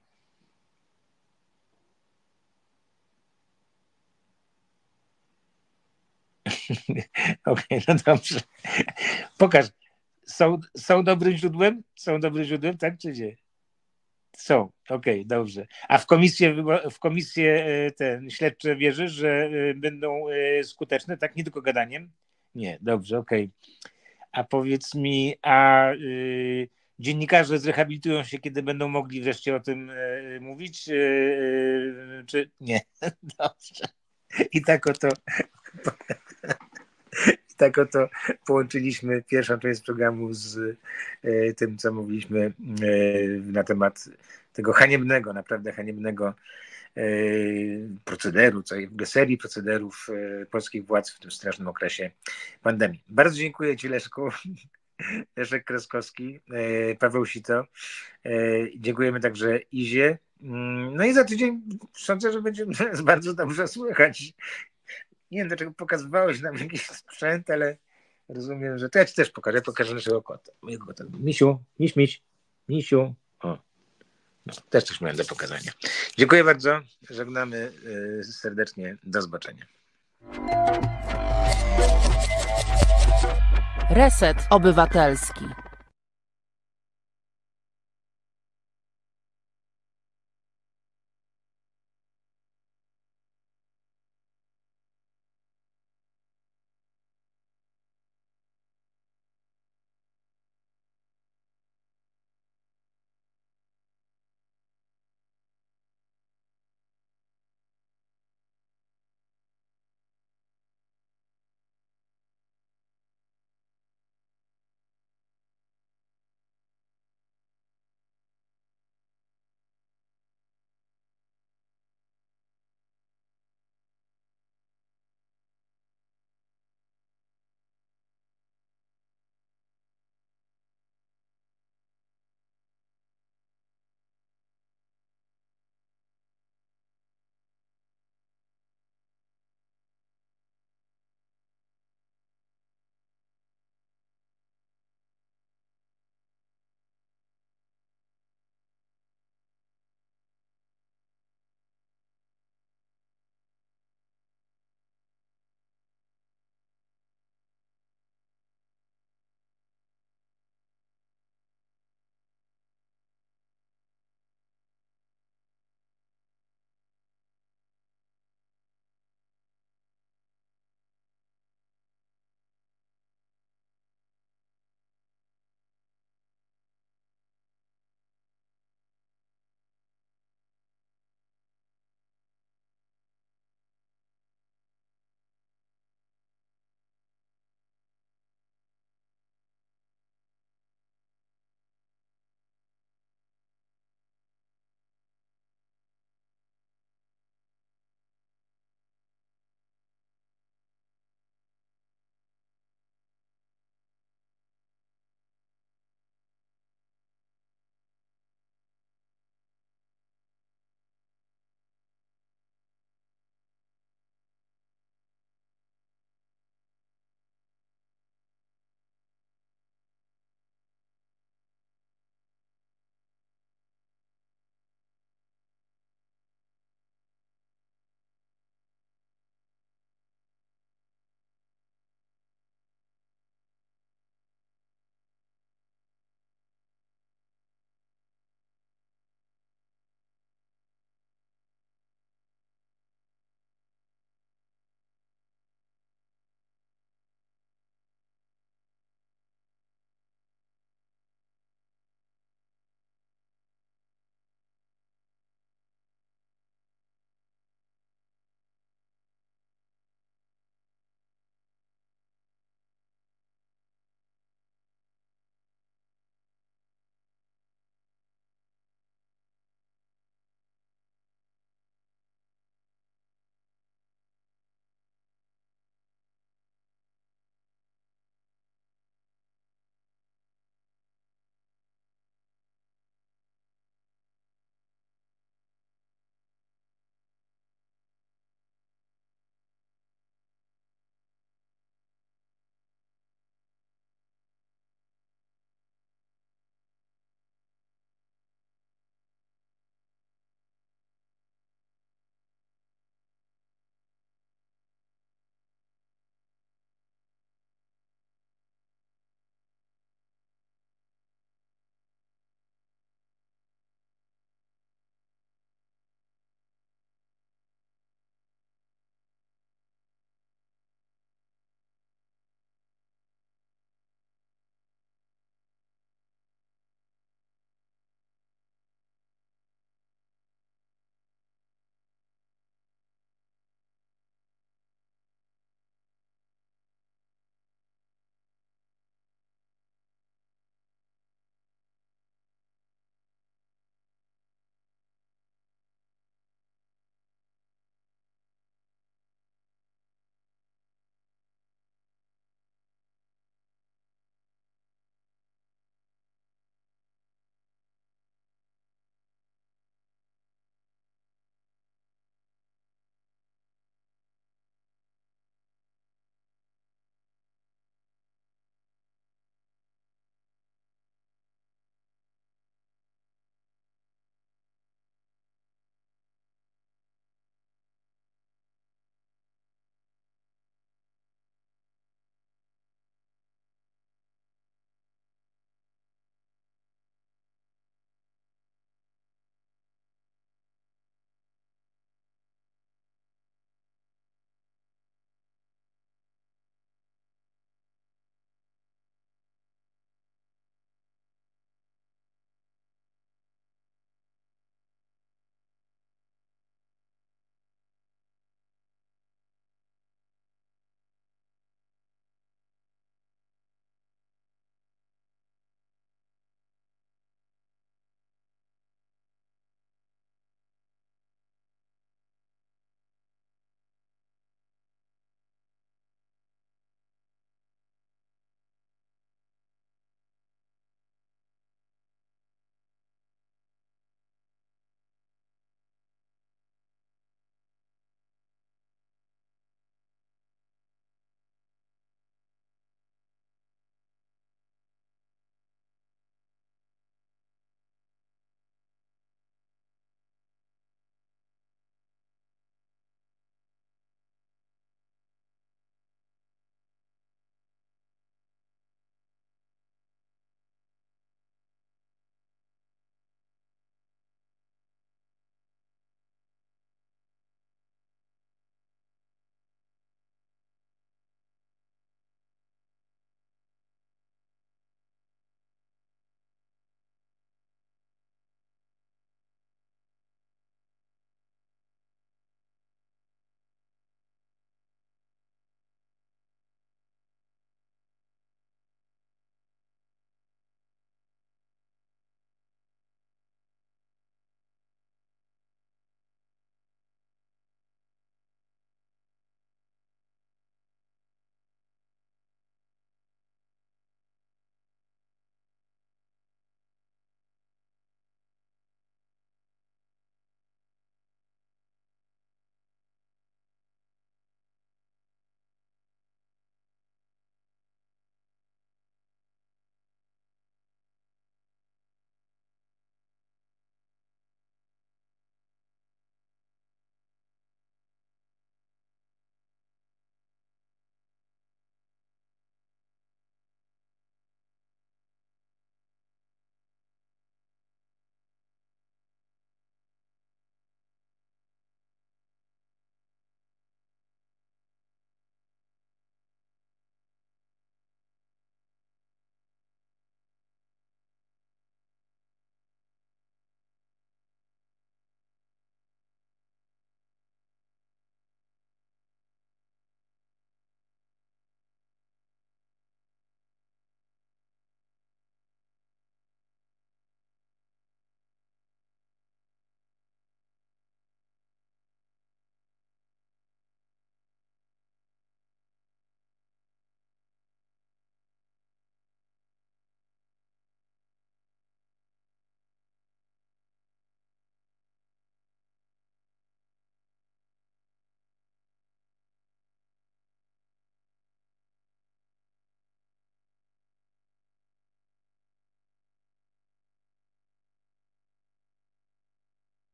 Okej, okay, no dobrze. Pokaż. Są, są dobrym źródłem? Są dobrym źródłem, tak czy nie? Są. Okej, okay, dobrze. A w komisje, w komisje te śledcze wierzysz, że będą skuteczne? Tak, nie tylko gadaniem? Nie, dobrze, okej. Okay. A powiedz mi, a y, dziennikarze zrehabilitują się, kiedy będą mogli wreszcie o tym y, mówić? Y, y, czy nie? Dobrze. I tak oto... I tak oto połączyliśmy pierwszą część programu z e, tym, co mówiliśmy e, na temat tego haniebnego, naprawdę haniebnego e, procederu, całej serii procederów e, polskich władz w tym strasznym okresie pandemii. Bardzo dziękuję Ci, Leszku. Leszek Kraskowski, e, Paweł Sito. E, dziękujemy także Izie. No i za tydzień sądzę, że będzie nas bardzo dobrze słychać. Nie wiem, dlaczego pokazywałeś nam jakiś sprzęt, ale rozumiem, że to ja ci też pokażę. Pokażę naszego kota. Mojego kota. Misiu, miś, miś, misiu. O, no, też coś miałem do pokazania. Dziękuję bardzo. Żegnamy serdecznie. Do zobaczenia. Reset Obywatelski.